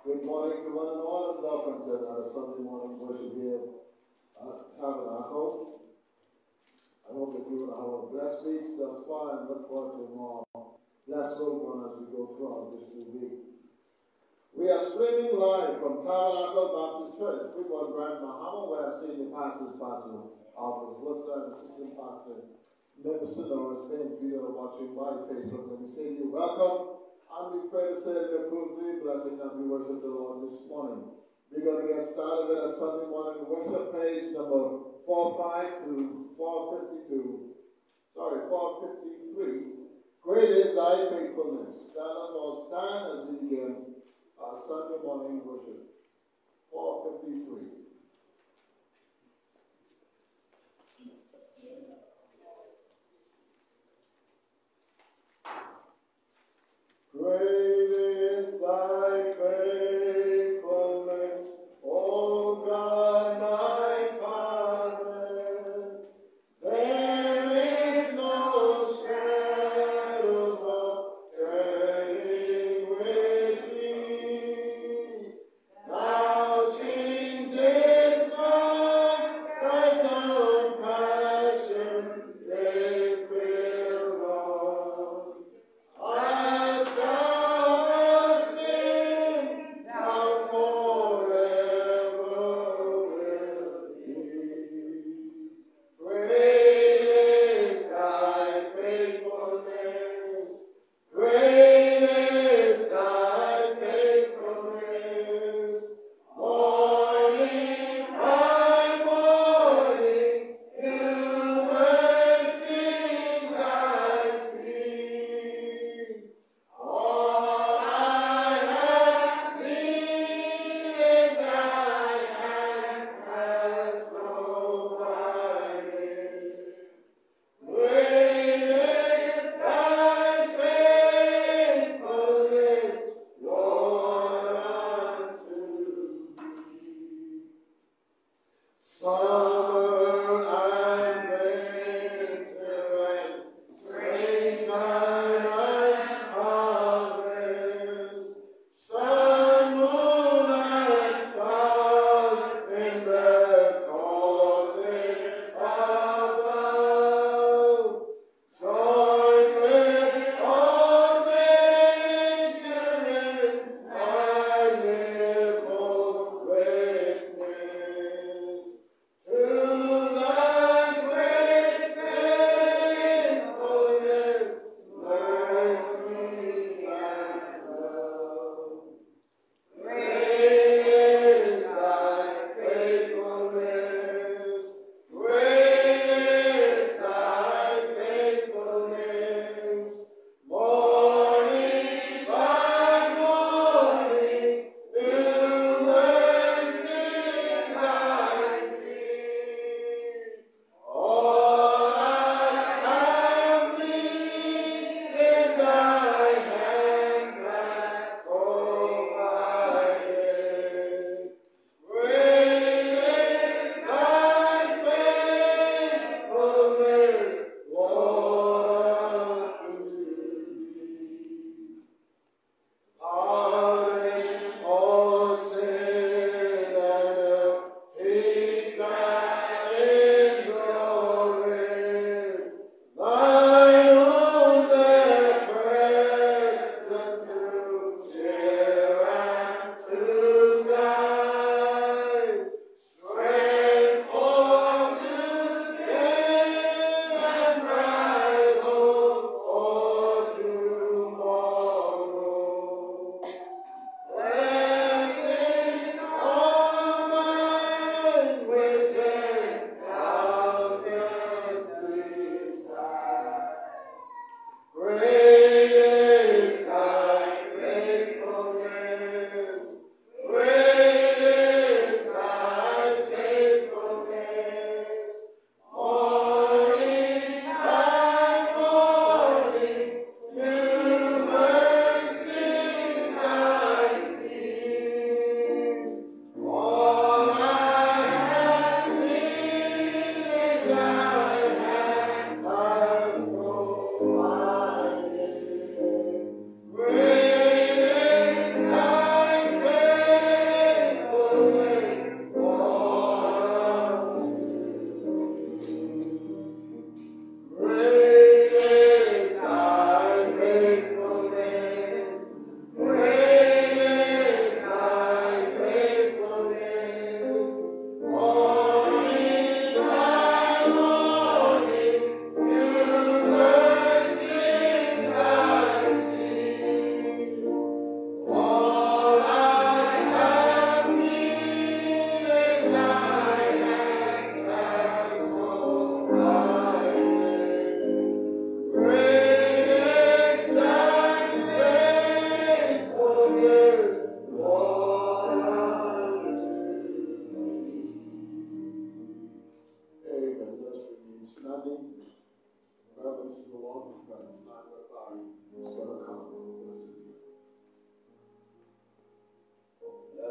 Good morning to one and all, and welcome to another Sunday morning worship here at Tabernacle. I hope that you will have a blessed week thus far and look forward to a more blessed one as we go throughout this new week. We are streaming live from Tabernacle Baptist Church, Freeport Grand Bahama, where our senior pastor is Pastor Alfred Woodside, Assistant Pastor Memberson, or as many of you are watching by Facebook. Let me say to you, welcome. And we pray to say the Kuzri blessing as we worship the Lord this morning. We're going to get started with a Sunday morning worship page number 45 to 452. 453. Great is thy faithfulness. Let us all stand as we begin our Sunday morning worship. 453. Great is thy faithfulness, O God my Father. There is no shadow of turning with thee.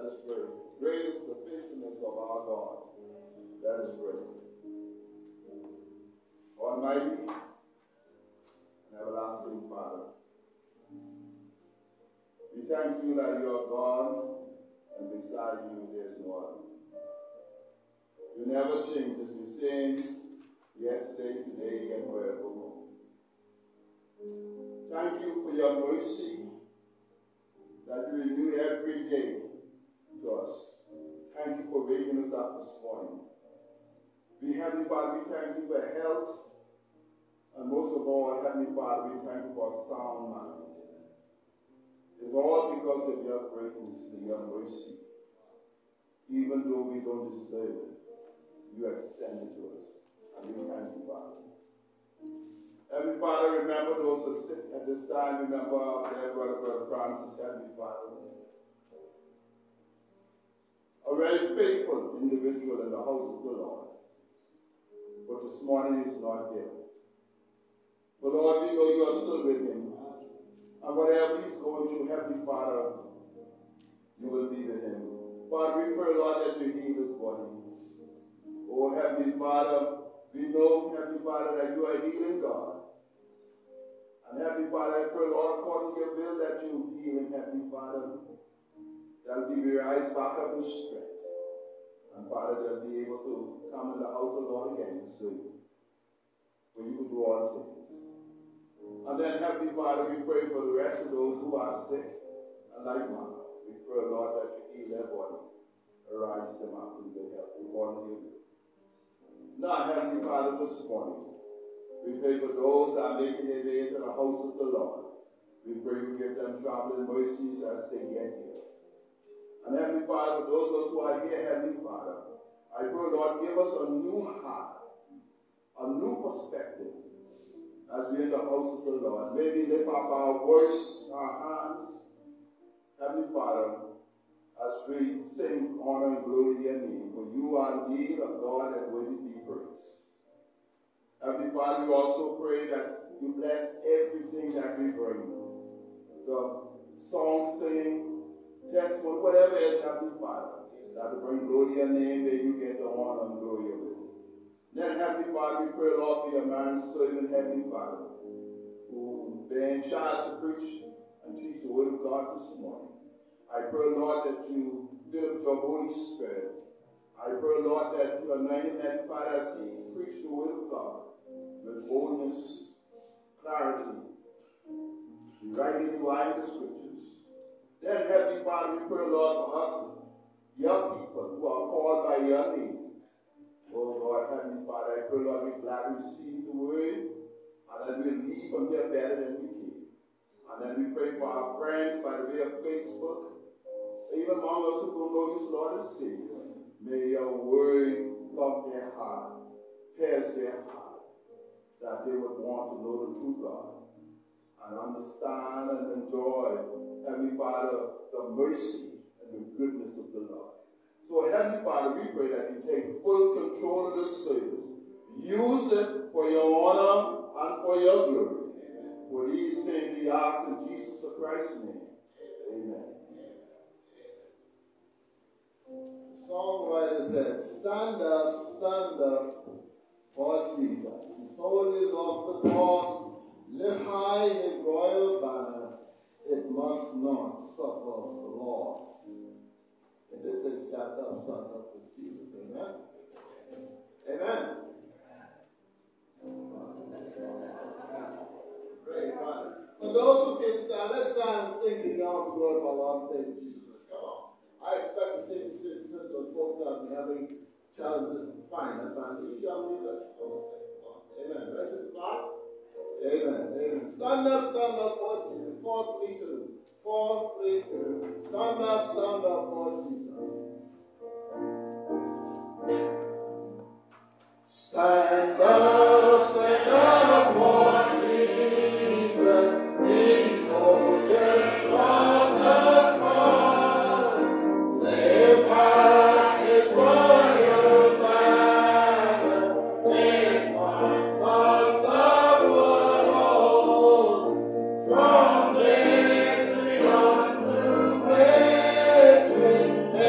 Let us pray. Great is the faithfulness of our God. Let us pray. Almighty and everlasting Father, we thank you that you are God, and beside you there is no other. You never change, as you same yesterday, today, and forevermore. Thank you for your mercy that you renew every day to us. Thank you for waking us up this morning. We, Heavenly Father, we thank you for health, and most of all, Heavenly Father, we thank you for a sound mind. It's all because of your greatness and your mercy. Even though we don't deserve it, you extend it to us. And we thank you, Father. Heavenly Father, remember those who sit at this time. Remember our dear brother Francis, Heavenly Father. A very faithful individual in the house of the Lord. But this morning he's not here. But Lord, we know you are still with him. And whatever he's going through, Heavenly Father, you will be with him. Father, we pray, Lord, that you heal his body. Oh, Heavenly Father, we know, Heavenly Father, that you are a healing God. And Heavenly Father, I pray, Lord, according to your will, that you heal him, Heavenly Father. That he will rise back up in strength. And Father, they'll be able to come in the house of the Lord again to serve you. For you can do all things. And then, Heavenly Father, we pray for the rest of those who are sick and like mine. We pray, Lord, that you heal their body. Rise them up in good health, according to your will. Now, Heavenly Father, this morning, we pray for those that are making their way into the house of the Lord. We pray you give them traveling mercies as they get here. And Heavenly Father, for those of us who are here, Heavenly Father, I pray, Lord, give us a new heart, a new perspective as we in the house of the Lord. May we lift up our voice, our hands, Heavenly Father, as we sing honor and glory to your name, for you are indeed a God that worthy to be praised. Heavenly Father, we also pray that you bless everything that we bring. The song, singing, testimony, whatever it is, Heavenly Father, that will bring glory to your name, may you get the honor and glory of it. Then, Heavenly Father, we pray, Lord, for your man servant, Heavenly Father, who been in charge to preach and teach the word of God this morning. I pray, Lord, that you fill up your Holy Spirit. I pray, Lord, that you anoint him, Heavenly Father, as he preach the word of God with boldness, clarity, rightly dividing the scriptures. Then, Heavenly Father, we pray, Lord, for us, your people who are called by your name. Oh, Lord, Heavenly Father, I pray, Lord, we gladly receive the word, and that we'll leave from here better than we came. And then we pray for our friends by the way of Facebook, even among us who don't know you, Lord and Savior. May your word love their heart, pierce their heart, that they would want to know the true God and understand and enjoy, Heavenly Father, the mercy and the goodness of the Lord. So, Heavenly Father, we pray that you take full control of this service. Use it for your honor and for your glory. For these things we ask in Jesus Christ's name. Amen. The songwriter said, stand up for Jesus. The soul is off the cross. Lift high his royal banner. It must not suffer loss. And this is stand up with Jesus. Amen. Amen. Great, right. For those who can stand, let's stand and sing to the honor and glory of our Lord and Savior Jesus Christ. Come on. I expect to sing the citizens of folks that be having challenges. Fine, that's fine. You young people, let's sing. Amen. Rest is God. Amen. Amen. Stand up for Jesus. 432. 432. Stand up for Jesus. Stand up for Jesus. He's soldiers on the cross. Lift high his royal banner. It must not suffer loss. From victory unto victory.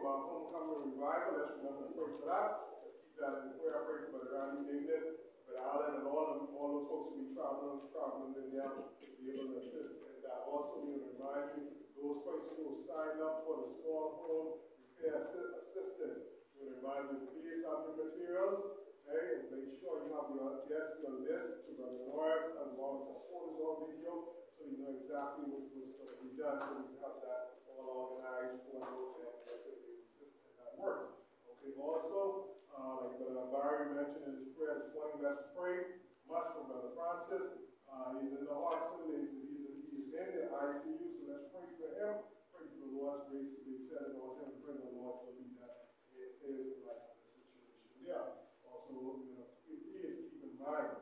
from our homecoming revival. Let's remember to pray for that. Let's keep that in prayer. I pray for Brother Randy David, Brother Allen, and all those folks who be traveling in there to be able to assist in that. Also, we will remind you, those persons who signed up for the small home repair assistance, we will remind you, please have your materials. Okay, and make sure you have get your list to Brother Norris and all the photos or video, so you know exactly what's going to be done, so we can have that all organized for you and assist in that work. Okay, also, like Brother Barry mentioned in his prayer this morning, let's pray much for Brother Francis. He's in the hospital, he's in the ICU, so let's pray for him. Pray for the Lord's grace to be extended on him. Pray the Lord will be that in his life in this situation. Yeah. Also, please keep in mind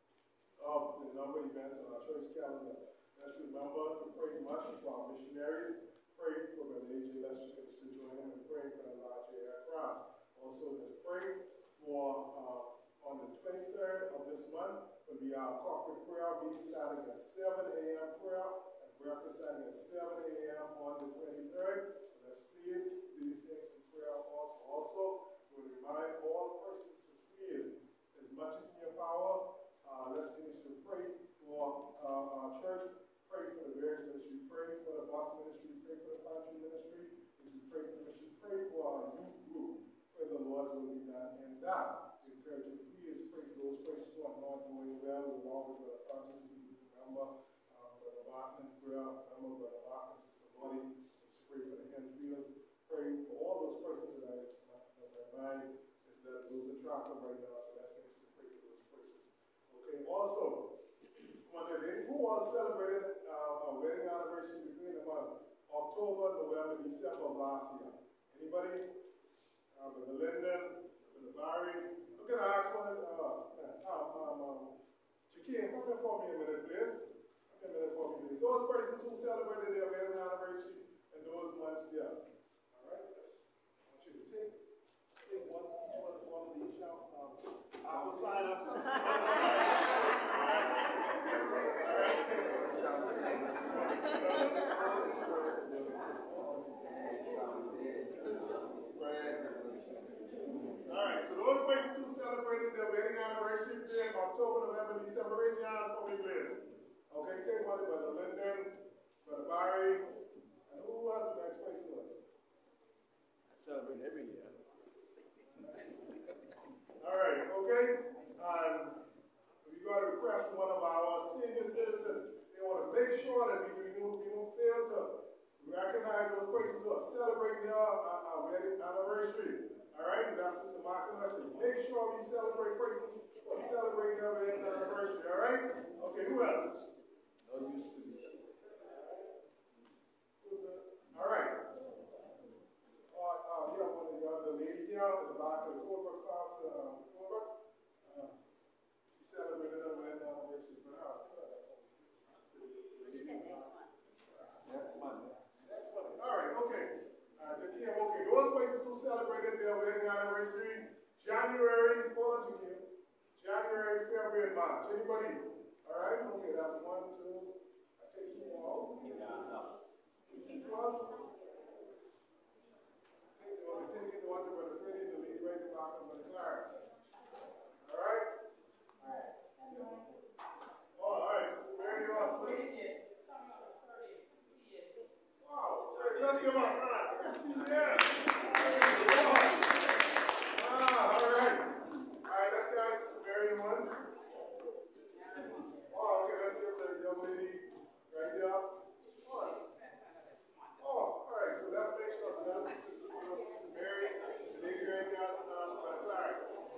of the number of events on our church calendar. Let's remember to pray much for our missionaries. Pray for Brother A.J. Lester to join him and pray for the larger aircraft. Also, let's pray for on the 23rd of this month will be our corporate prayer meeting starting at 7 a.m. prayer and breakfast starting at 7 a.m. on the 23rd. So let's please do these things in prayer also. We'll remind all persons to please, as much as in your power, let's finish to pray for our church, pray for the various ministry, pray for the bus ministry, pray for the pantry ministry, pray for the mission, pray for our youth group, pray the Lord's will be done. And that, we encourage you, please pray for those persons who are not doing well, along with Brother Francis, remember Brother Martin in prayer, remember Brother Martin, Sister Lottie, let's pray for the Henfields, pray for all those persons that mind is that those are trapped right now, so let's make sure to pray for those persons. Okay, also, who all celebrated our wedding anniversary between the month October, November, December of last year? Anybody? Brother Linden, Brother Barry. I'm going to ask one, Shaquille, come here for me a minute, please. Come here a minute for me, please. Those persons who celebrated their wedding anniversary in those months there. All right, I want you to take one of these shout. I will sign up. All right, so those persons who celebrated their wedding anniversary in October, November, December, raise your hand for me, please. Okay, take one, Brother Linden, Brother Barry, and who else the next person was? I celebrate every year. All right, okay. We got a request from one of our senior citizens. They want to make sure that we don't fail to recognize those persons who are celebrating their wedding anniversary. All right, and that's Sister Martin. Make sure we celebrate persons who are celebrating their wedding anniversary. All right? Okay, who else? No use to be. All right. We have one of the lady here at the back of the Colbert class. She celebrated her wedding anniversary. Next month. Next month. All right, okay. Okay, those places who celebrated their wedding anniversary, January, hold on, January, February, and March. Anybody? All right, okay, that's 1, 2, I take 2 more. Who else? Take it one to Brother Freddie, the lead right back from Brother Clarence. All right? Oh, all right, Sister Mary, you're all set. Wow, let's give up. Yeah. All right. Let's go to Sister Mary one. Oh, okay, let's give the young lady right there. All right, so let's make sure. So that's Sister Mary, the lady right there, Brother Clarence.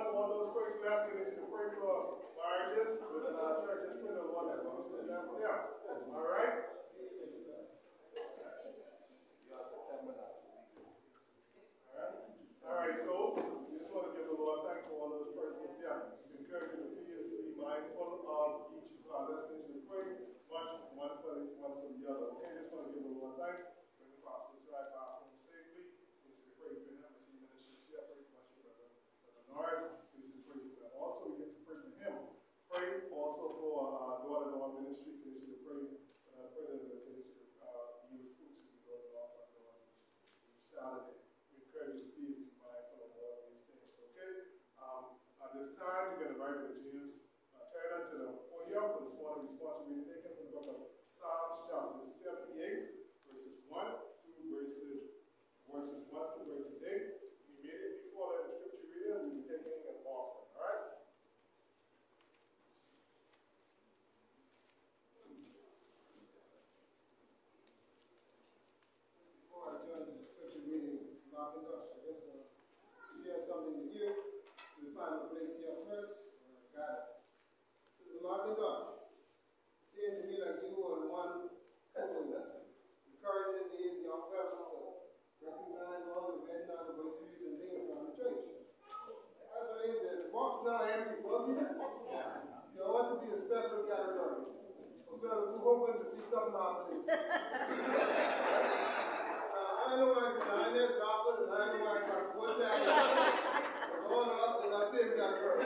done, all those prayers and asking is to pray for marriages with church. Just pray the Lord that's going to do that for them. All right? All right, so we just want to give the Lord thanks for all those persons. Yeah, encouraging the leaders to be mindful of each of our listeners to pray, one for the other. Okay, just want to give the Lord thanks. Bring the possible to our home safely. Please to pray for him as he ministers here. Pray for my brother Norris. Please to pray for him. Also, we get to pray for him. Pray also for daughter-in-law ministry. Please to pray. Pray that it is use fruits in the daughter-in-law this Saturday. We encourage you, please be mindful of all of these things. Okay. At this time, we're going to invite Brother James Turner to the podium for this morning response reading taken from the book of Psalms, chapter 78, verses 1 through verses 1 through verses 8. Immediately before the scripture reading, we'll be taking an offering. All right. Before I turn to the scripture readings, it's Mark and Dutch. I just want to share something with you. We find a place here first. Got it. This is Mark and Dutch. It seems to me like you were the one who was encouraging these young fellows to recognize all the red anniversaries and things around the church. I believe that the box now empty, wasn't it? Yes. There ought to be a special category for fellows who hoping to see something happening. I know why it's nine years after, and I know why it's what's happening. It's all of us in that same category.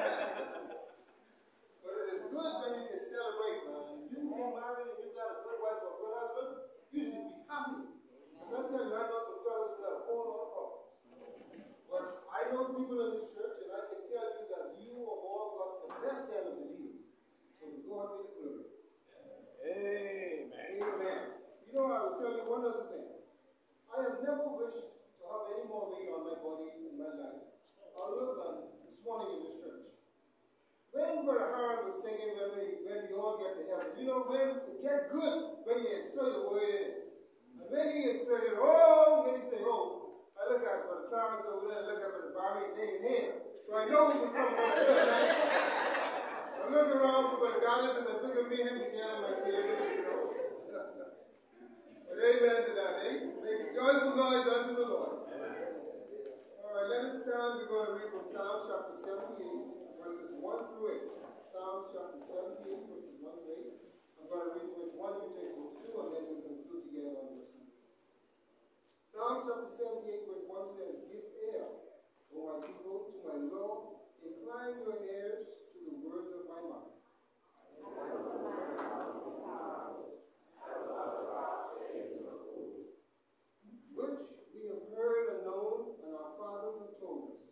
But it is good when you can celebrate, man. If you get married and you got a good wife or a good husband, you should be happy. Because I tell you, I know some fellas who got a whole lot of problems. But I know people in this church, and I can tell you that you have all got the best end of the deal. So to God be the glory. Amen. Amen. You know, I will tell you one other thing. I have never wished to have any more weight on my body in my life, other than this morning in this church. When Brother Harold was singing when you all get to heaven, you know, when it get good, when you insert a word in it. And when he inserted, when he say, I look at Brother Clarence over there, I look at Brother Barry, and they in here. So I know he was coming from the church. I look around for Brother Garland, because I figure me and him together might be able to, But amen to that, eh? Make a joyful noise unto the Lord. All right, let us stand. We're going to read from Psalms chapter 78, verses 1 through 8. Psalms chapter 78, verses 1 through 8. I'm going to read verse 1, you take verse 2, and then we'll conclude together on verse 2. Psalms chapter 78, verse 1 says, Give ear, O my people, to my law. Incline your ears to the words of my mouth. Which we have heard and known, and our fathers have told us.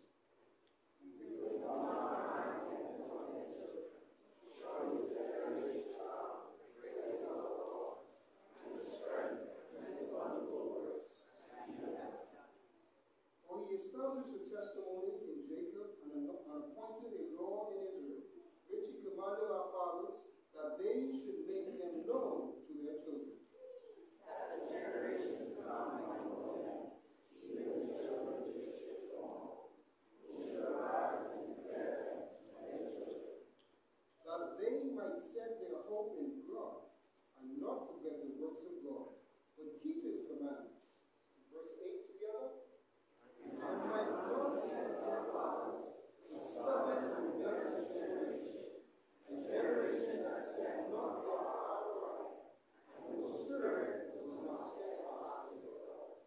For he established a testimony in Jacob and appointed a law in Israel, which he commanded our fathers, that they should make them known to their children. That the generations come might know them, even the children which should born, who should arise and declare them to their children. That they might set their hope in God, and not forget the works of God, but keep his commandments. Verse 8 together. And might not be as their fathers, who suffered and rebellious generation, a generation that set not their heart right, and whose spirit was not steadfast in God.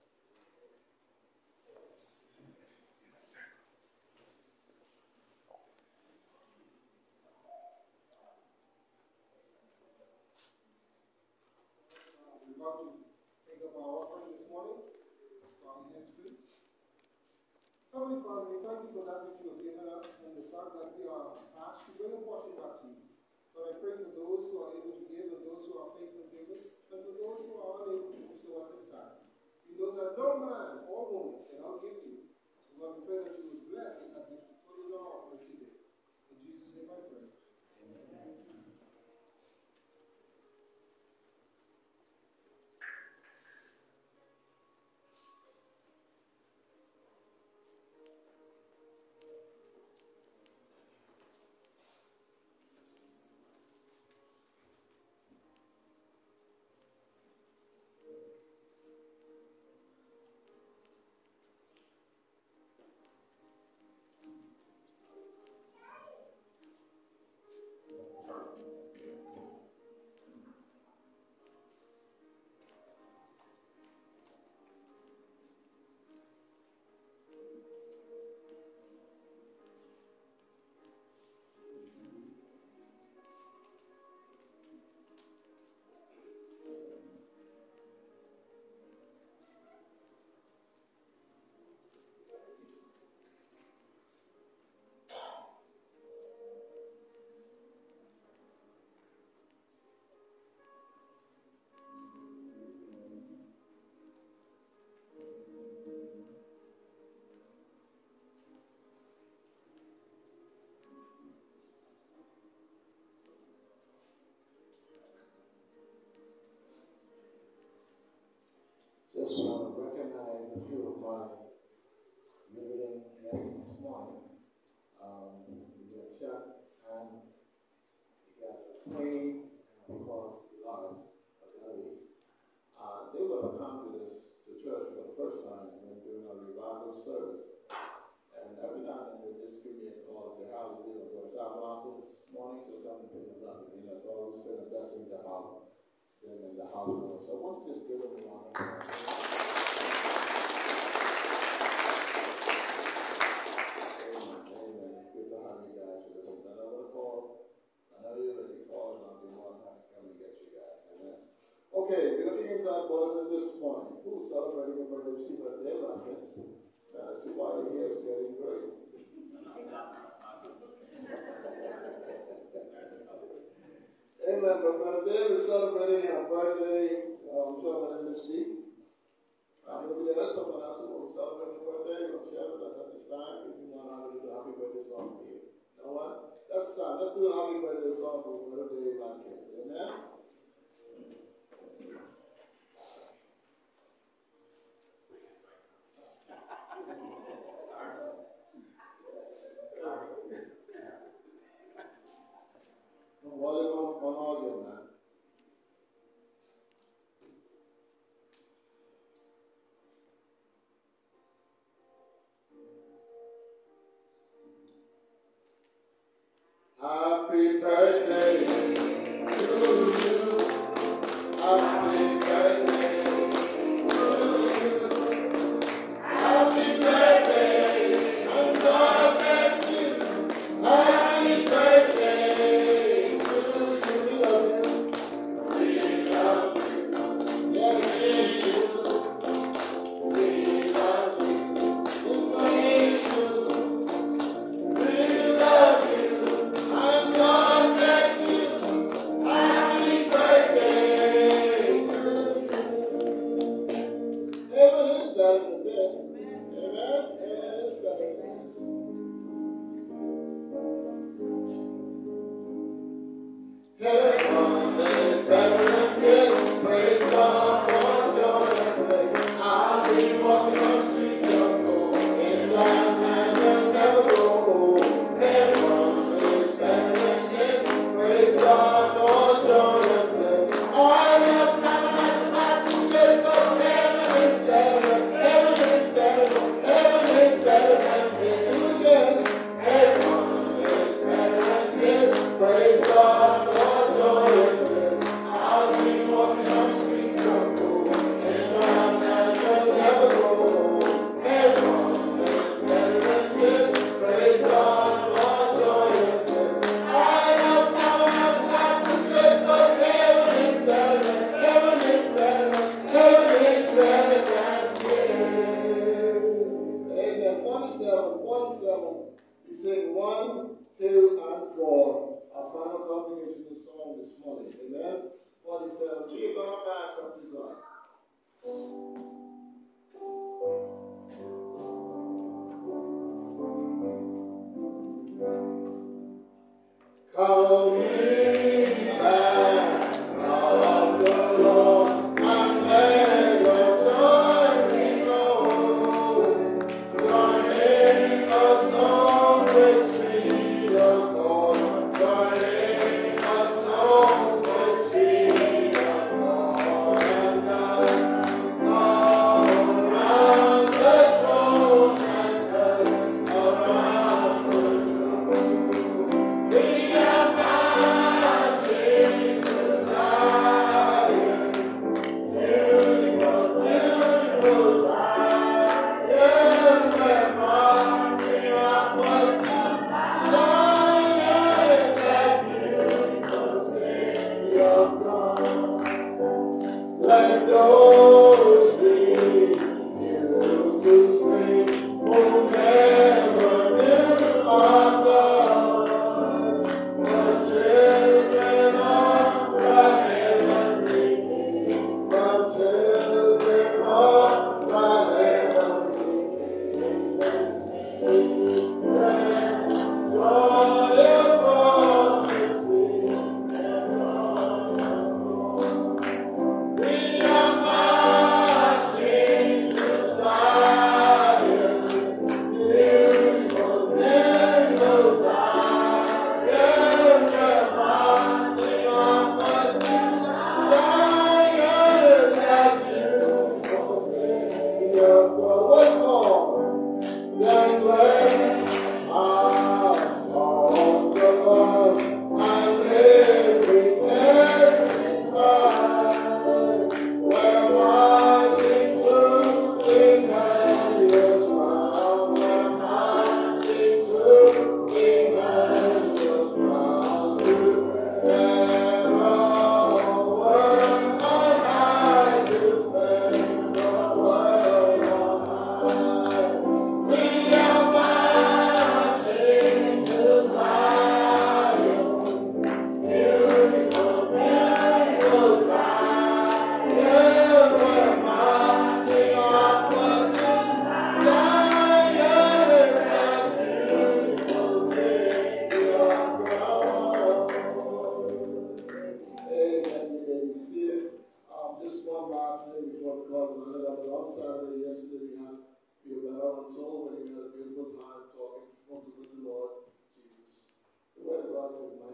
We're about to take up our offering this morning. Bow your heads, please. Heavenly Father, we thank you for that which you have given us and the fact that we are asked to bring a portion back to you. But I pray for those who are able to give and those who are faithful givers, and for those who are unable to do so at this time. We know that no man or woman can outgive you. So Lord, we pray that you would bless that which we put in our offering today. In Jesus' name I pray. Amen. if you don't mind reading this morning, we got Chuck and we got Queen, and of course, Lois. They were to come to church for the first time during our revival service. And every now and then they just give me a call and say, "How's it doing? We're traveling this morning, so come and pick us up." And, it's always been a blessing to have them in the house. So I want to just give them a round of applause. Amen. It's good to have you guys with us. And I want to call, I know you're ready to call, and I'll be more than happy to come and get you guys. Amen. Okay, we're looking into our bulletin this morning. Who's celebrating a birthday? See what they're like this. See why your hair is getting great. Amen. But Brother Dave is celebrating her birthday. I'm sure when this week. Maybe there's someone else who will celebrate a birthday. You'll share with us at this time. If you want to do a happy birthday song for you. You know what? Let's start. Let's do a happy birthday song for Brother Dave Watkins. Amen. Volume on audio, man. Happy birthday to you. Happy birthday to you. Happy birthday, and God bless you. Happy birthday to you. We love you. We love you. Yeah, we do. We love you. We do. We love you. And God bless you. Happy birthday to you. Heaven is better than this. Amen. Heaven is better than this. Heaven is better than this. Praise God for joy and bliss. I'll be walking on streets of gold, in land and you'll never grow old. Heaven is better than this. Praise God for joy and bliss. I love time I should go. Heaven is better. Heaven is better. Heaven is better than this. Do it again. Heaven is better than this. Praise God for joy and bliss. I'll be walking on the streets of gold, in land and you'll never grow old. Heaven is better than this. Praise God for joy and bliss. I love power not to say, but heaven is better than, heaven is better than, heaven is better than this. Amen. 47. We sing 1, 2, and 4. Our final combination of song this morning. Amen. 47. We're going to pass up this on. Call me back, of the Lord, and let your joy be known. Join in a song with sweet accord. Join in a song with sweet accord. And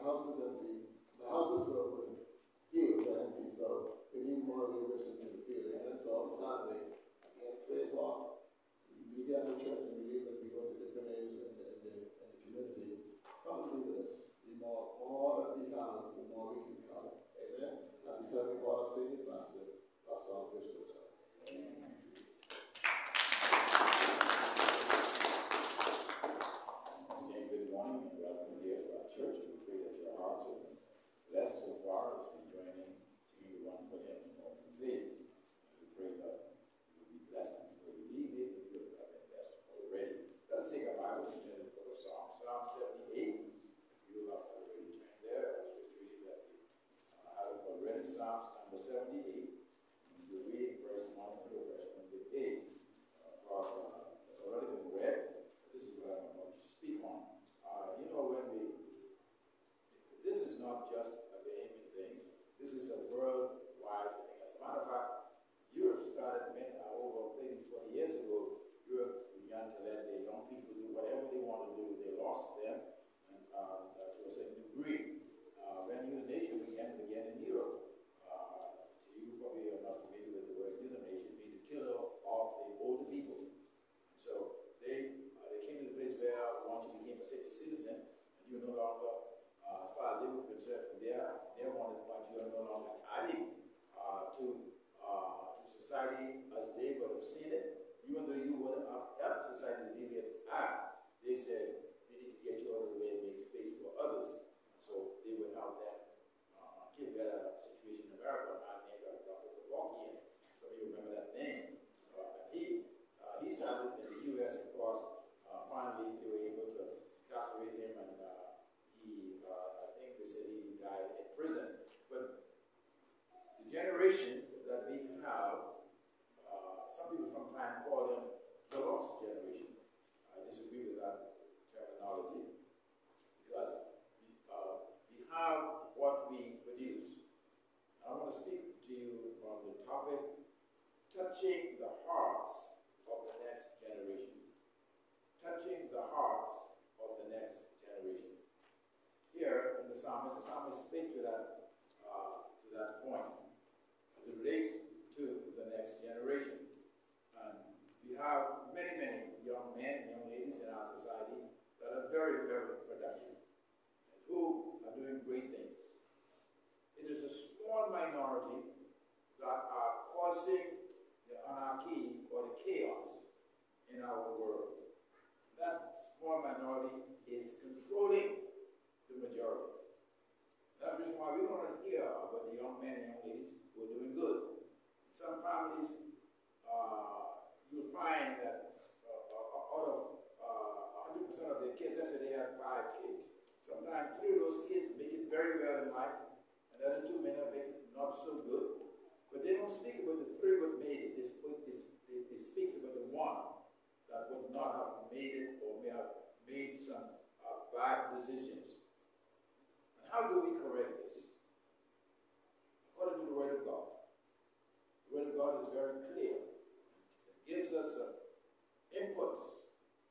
house is empty. The house is filled with fields are empty, so we need more laborers in the field. And so on Saturday, again, 3 o'clock, we get to church and we leave and we go to different areas in the community. Come and be with us. The more that we have, the more we can come. Amen. And we certainly call our senior pastor, Pastor Bishop. Again, good morning and welcome here to our church. We pray that your hearts have been blessed so far as we join in singing the one for him of faith. We pray that you will be blessed before you leave it, that you have been blessed already. Let us take our Bibles and turn to the book of Psalms, Psalm 78. If you have already turned there, as we read that we have already, Psalms number 78. And we read verse 1 through verse 28. Of course, it's already been read. This is what I'm about to speak on. This is not just a Bahamian thing. This is a worldwide thing. As a matter of fact, Europe started over 30, 40 years ago. Europe began to let their young people do whatever they want to do. They lost them and, to a certain degree. When euthanasia began in Europe, you probably are not familiar with the word euthanasia, being the killer of the older people. And so they came to the place where once you became a citizen, and you're no longer, as far as they were concerned, from their wanted point, you are no longer adding to society as they would have seen it. Even though you would have helped society live its act, they said, we need to get you out of the way and make space for others. And so they would help them until we had a situation in America, a man named Dr. Kevorkian. So you remember that name. He started in the U.S., of course. Finally, they were able to incarcerate him, and I think they said he died in prison. But the generation that we have, some people sometimes call them the lost generation. I disagree with that terminology, because we have what we produce. I want to speak to you on the topic, touching the hearts of the next generation. Touching the hearts of the next generation. Here in the psalmist speaks to that point as it relates to the next generation. And we have many, many young men and young ladies in our society that are very, very productive and who are doing great things. It is a small minority that are causing the anarchy or the chaos in our world. That small minority is controlling the majority. That's the reason why we don't hear about the young men and young ladies who are doing good. In some families, you'll find that out of 100% of their kids, let's say they have 5 kids, sometimes 3 of those kids make it very well in life, and the other 2 may not make it not so good. But they don't speak about the 3 that made it. They speak about the 1 that would not have made it or may have made some bad decisions. And how do we correct this? According to the Word of God. The Word of God is very clear. It gives us some inputs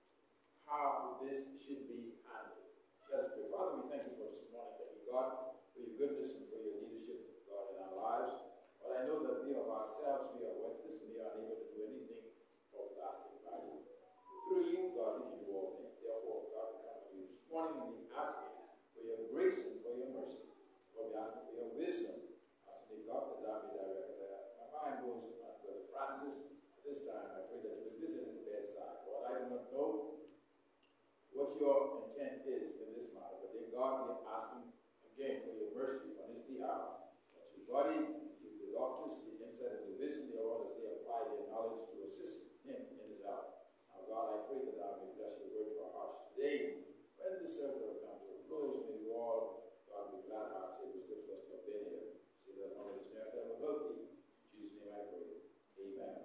how this should be handled. Let us pray. Father, we thank you for this morning. Thank you, God, for your goodness and for your leadership, God, in our lives. But I know that we of ourselves, we are worthless and we are unable to do anything of lasting value. Through you, God, we can do all things. Therefore, God, we come to you this morning and we ask you for your grace and for your mercy. Lord, we ask you for your wisdom. Ask you, God, that I may direct. My mind goes to my brother Francis. This time, I pray that you will visit his bedside. Lord, I do not know what your intent is in this matter, but dear God, we are asking again for your mercy on his behalf. That your body, the doctors, the insight and the vision, dear Lord, as they apply their knowledge to assist him in his health. Now, God, I pray that I may bless your word to our hearts today. When the service will come to a close, may we all, God, be glad hearts. It was good for us to have been here. See that knowledge is never ever without thee. In Jesus' name I pray. Amen.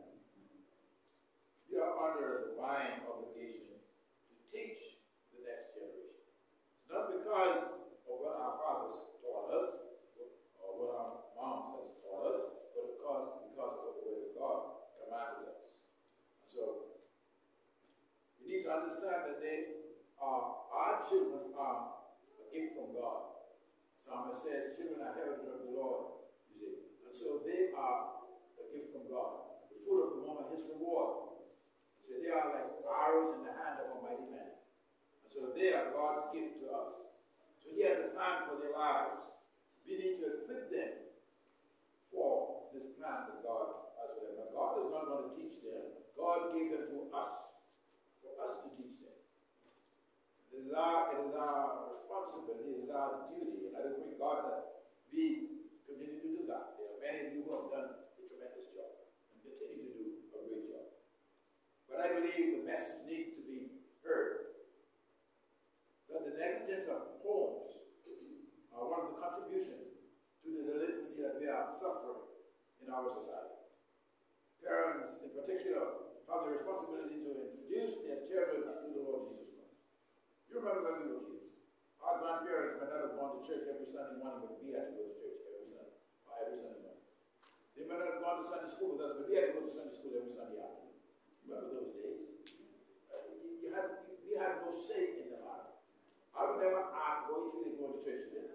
We are under a divine obligation to teach the next generation. It's not because of what our fathers taught us or what our moms has taught us, but because of what the Word of God commanded us. And so we need to understand that our children are a gift from God. Psalmist says, children are heritage of the Lord, you see. And so they are a gift from God. The fruit of the womb, his reward. So they are like arrows in the hand of a mighty man. And so they are God's gift to us. So he has a plan for their lives. We need to equip them for this plan that God has for them. Now, God is not going to teach them. God gave them to us, for us to teach them. It is our responsibility, it is our duty, and I pray God that we continue to do that. There are many of you who have done a tremendous job and continue to do a great job. But I believe the message needs to be heard that the negligence of homes are one of the contributions to the delinquency that we are suffering in our society. Parents, in particular, have the responsibility to introduce their children to the Lord Jesus Christ. You remember when we were kids? Our grandparents might not have gone to church every Sunday morning, but we had to go to church every Sunday morning. They might not have gone to Sunday school with us, but we had to go to Sunday school every Sunday afternoon. Remember those days? We had no say in the matter. I would never ask, boy, you feel like going to church today?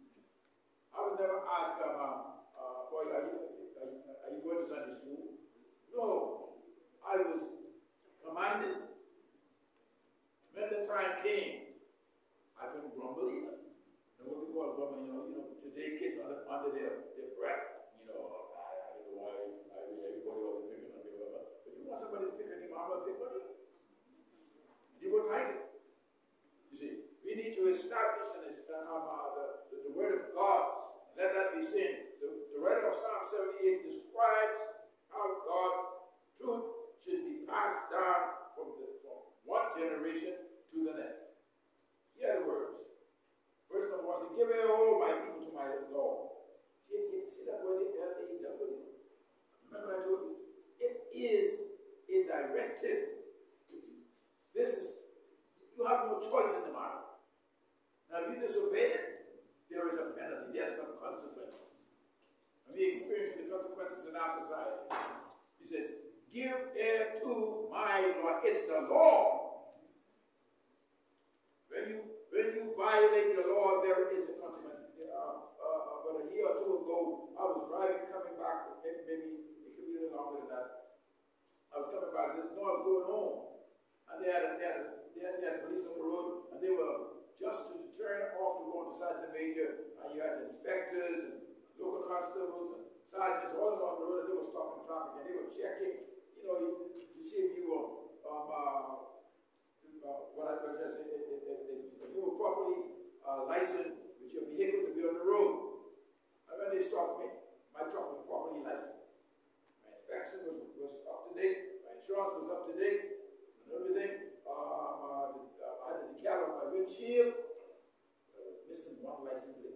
I would never ask, boy, are you going to Sunday school? No. I was commanded. When the time came, I couldn't grumble either. You know what we call grumbling, today kids under their breath. I don't know why everybody always picking on me, but if you want somebody to pick on you, I'm going to pick on you. You wouldn't like it. You see, we need to establish the word of God. Let that be seen. The writer of Psalm 78 describes how God, truth should be passed down from one generation to the next. Hear the words. Verse number 1 says, give ye all my people to my law. See that word, L-A-W? Remember I told you? It is a directive. You have no choice in the matter. Now, if you disobey it, there is a penalty. There's some consequences. And we experience the consequences in our society. He says, give ear to my law. It's the law. When you violate the law, there is a consequence. About a year or two ago, I was driving, coming back, maybe it could be a little longer than that. I was coming back, I was going home. And they had police on the road, and they were just to turn off to go into Sergeant Major, and you had inspectors and local constables and sergeants all along the road, and they were stopping traffic, and they were checking, to see if you were, if you were properly licensed with your vehicle to be on the road. And when they stopped me, my truck was properly licensed. My inspection was up to date, my insurance was up to date, and everything. I had the decal on my windshield, but I was missing one license plate.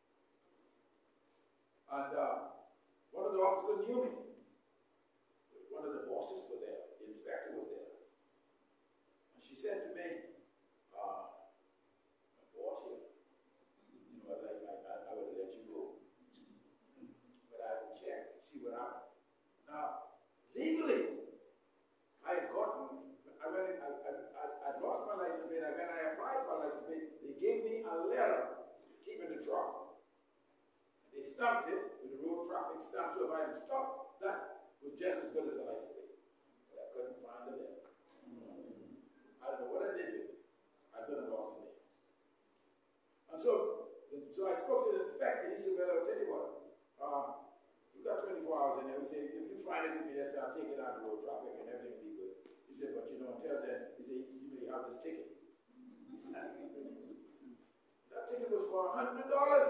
And one of the officers knew me. One of the bosses was there, the inspector was there. And she said to me, my boss here, I would have let you go. But I had to check and see what happened. Now, legally, I lost my license plate, and when I applied for a license plate, they gave me a letter to keep in the truck. And they stamped it with the road traffic stamp, so if I had stopped, that was just as good as a license plate. But I couldn't find the letter. I don't know what I did with it. I could have lost the names. And so I spoke to the inspector. He said, well, I'll tell you what. You've got 24 hours in there. We said, if you find it, I'll take it out of the road traffic and everything will be good. He said, but until then, he said, you have this ticket. That ticket was for $100.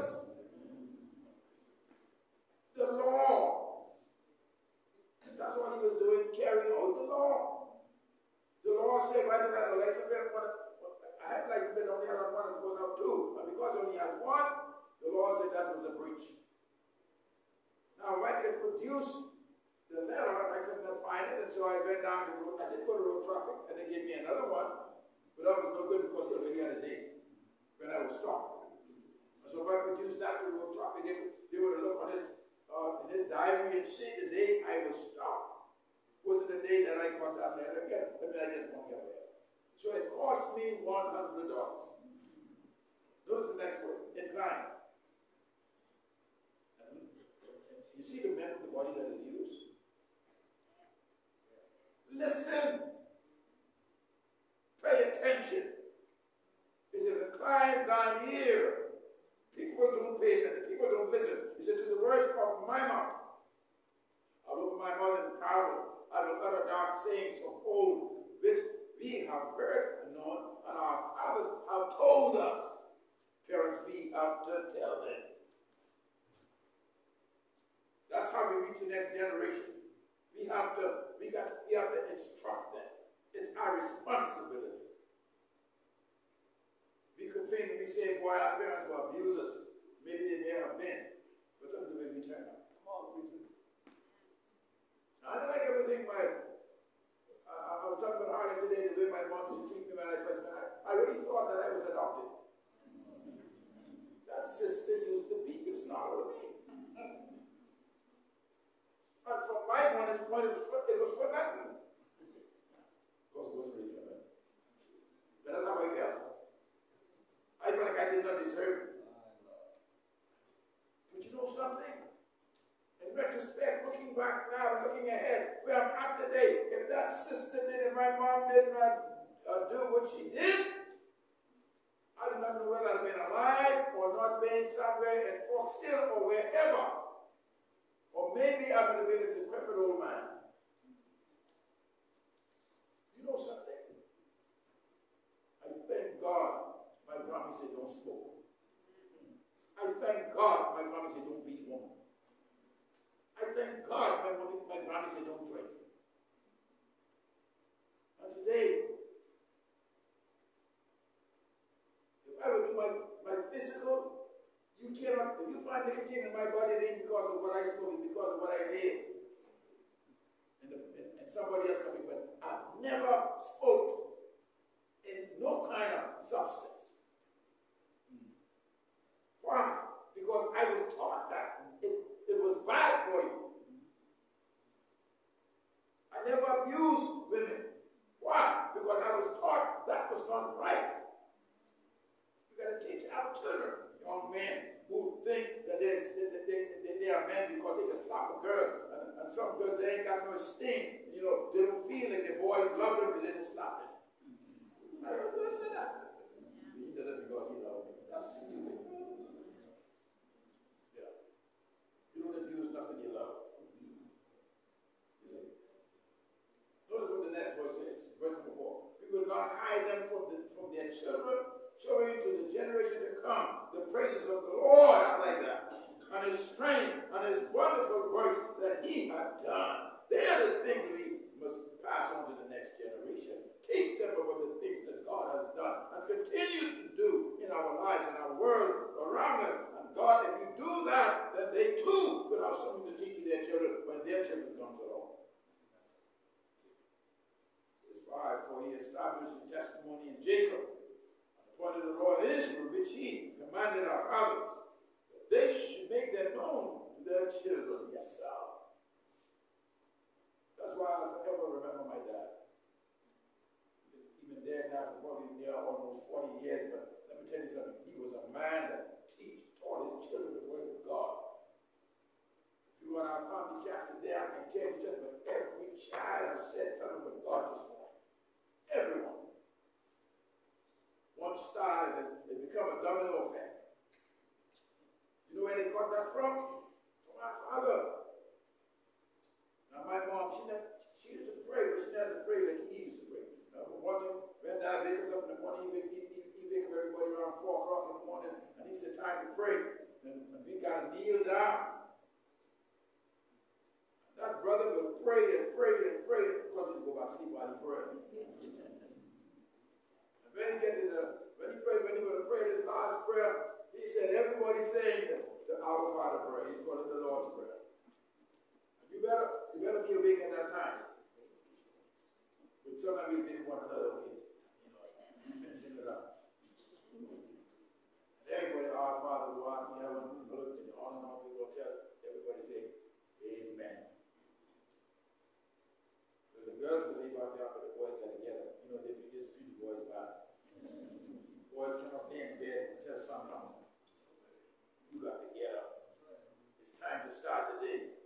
The law. And that's what he was doing, carrying out the law. The law said, I didn't have a license plate. I had a license plate, only had on one, I supposed to have two. And because I only had one, the law said that was a breach. Now, if I could produce the letter, I could not find it, and so I went down the road. I did go to road traffic, and they gave me another one, but that was no good because he already had a date when I was stopped. And so if I produced that to road traffic, they would have looked in his diary and see the day I was stopped. Was it the day that I got that letter again? I just don't get it. So it cost me $100. Notice the next word, incline. see the men of the body that it used? Listen. Pay attention. It says, incline thine ear. People don't pay attention. People don't listen. He said, to the words of my mouth. I'll open my mouth in parable. I will utter dark sayings of old, which we have heard and known, and our fathers have told us. Parents, we have to tell them. That's how we reach the next generation. We have to instruct them. It's our responsibility. We complain and we say, boy, our parents were abusers. Maybe they may have been, but look at the way we turn out. Come on, preacher. I don't like everything I was talking about how yesterday, the way my mom used to treat me when I first met. I really thought that I was adopted. That sister used to beat the snot out of me. And from my vantage point, it was for nothing. Of course, it wasn't really for nothing. But that's how I felt. I felt like I did not deserve it. But you know something? In retrospect, looking back now and looking ahead, where I'm at today, if that sister did and my mom did not do what she did, I do not know whether I'd been alive or not been somewhere in Fox Hill or wherever. Or maybe I would have been a decrepit old man. You know something? I thank God my grandma said don't smoke. I thank God my grandma said don't beat women. I thank God my grandma said don't drink. And today, if I would do my physical, you cannot, if you find nicotine in my body, it ain't because of what I smoke, it's because of what I did. And somebody else coming, but I've never smoked in no kind of substance. Why? Because I was taught that it was bad for you. I never abused women. Why? Because I was taught that was not right. You got to teach our children, young men, who think that they are men because they can slap a girl. And some girls, they ain't got no sting. You know, they don't feel like the boys love them because they don't slap them. I don't say that. He does it because he loves me. That's stupid. Yeah. You don't abuse nothing you love. You see? Notice what the next verse says. Verse number 4. We will not hide them from their children, showing to the generation to come the praises of the Lord. I like that. And his strength and his wonderful works that he had done. They are the things we must pass on to the next generation. Teach them about the things that God has done and continue to do in our lives, in our world, around us. And God, if you do that, then they too will have something to teach their children when their children comes along. Verse 5, for he established the testimony in Jacob, and appointed the law in Israel, which he commanded our fathers, that they should make them known to their children. Yes, sir. That's why I'll forever remember my dad. Even dead now, for probably near almost 40 years, but let me tell you something. He was a man that taught his children the word of God. If you want our family chat today, I can tell you just what every child has said, tell them what God just wanted. Everyone. Once started, it become a domino effect. You know where they got that from? From our father. Now my mom, she used to pray, but she doesn't pray like he used to pray. Now, when Dad wakes us up in the morning, he wake up everybody around 4 o'clock in the morning, and he said, time to pray. And we got to kneel down. That brother would pray and pray and pray, because he'd go back to sleep while he prayed. And when he would have prayed his last prayer, he said, everybody saying the Our Father prayer. He's called it the Lord's Prayer. You better be awake at that time. But sometimes we make one another awake. You know, finishing it up. And everybody, our Father who art in heaven, look in the on and on, we will tell everybody say, Amen. So the girls can leave out there, but the boys got to get up. You know, they just treat the boys bad. Boys cannot lay in bed until sun comes. You got to get up. It's time to start the day.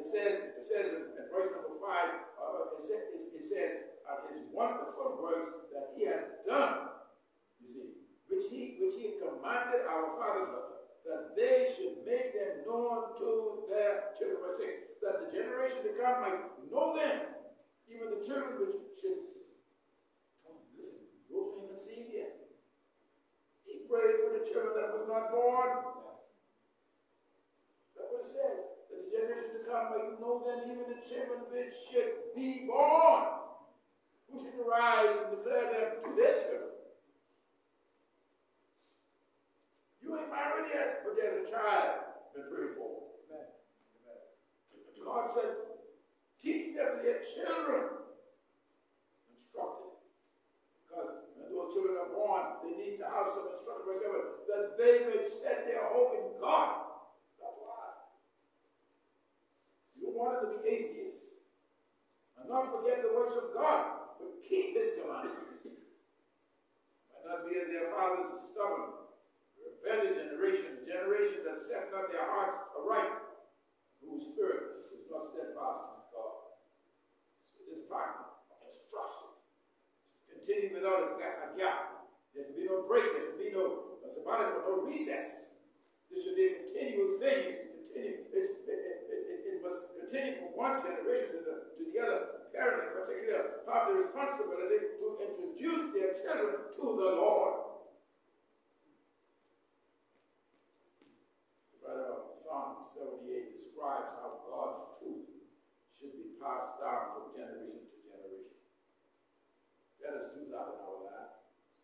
it says in verse number 5, it says his wonderful works that he had done, you see, which he commanded our fathers that they should make them known to their children. Verse 6, that the generation to come might know them, even the children which should, listen, those who ain't conceived yet. He prayed for the children that was not born. That's what it says. That the generation to come might know them, even the children which should be born, who should arise and declare them to their children. You ain't married yet, but there's a child been prayed for. Amen. God said, teach them their children. Instruct them. Because when those children are born, they need to have some instruction. Verse 7, that they may set their hope in God. That's why. You don't want them to be atheists. And not forget the works of God, but keep his commandments. Might not be as their fathers stubborn, rebellious generation, the generation that set not their heart aright, whose spirit is not steadfast with God. So this part of instruction continue without a gap. There should be no break. There should be no sabbatical, no recess. This should be a continual thing. It must continue from one generation to the other. Parents in particular have the responsibility to introduce their children to the Lord. Psalm 78 describes how God's truth should be passed down from generation to generation. That is truth out in our life.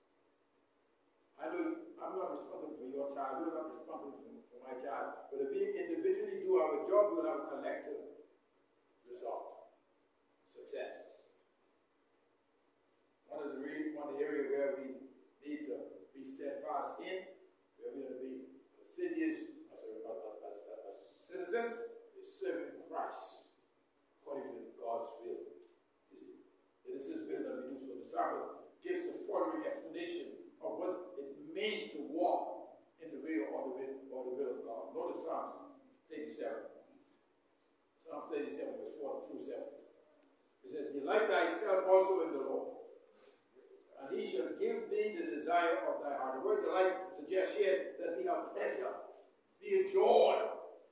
I know I'm not responsible for your child, you're not responsible for my child, but if we individually do our job, we will have a collective result. Success. One of the areas where we need to be steadfast in, where we have to be assiduous citizens, is serving Christ according to God's will. You see, it is his will that we do so. The psalmist gives the following explanation of what it means to walk in the way or the will of God. Notice Psalm 37. Psalm 37, verse 4 through 7. It says, delight thyself also in the Lord, and he shall give thee the desire of thy heart. The word delight suggests here that we have pleasure, be a joy.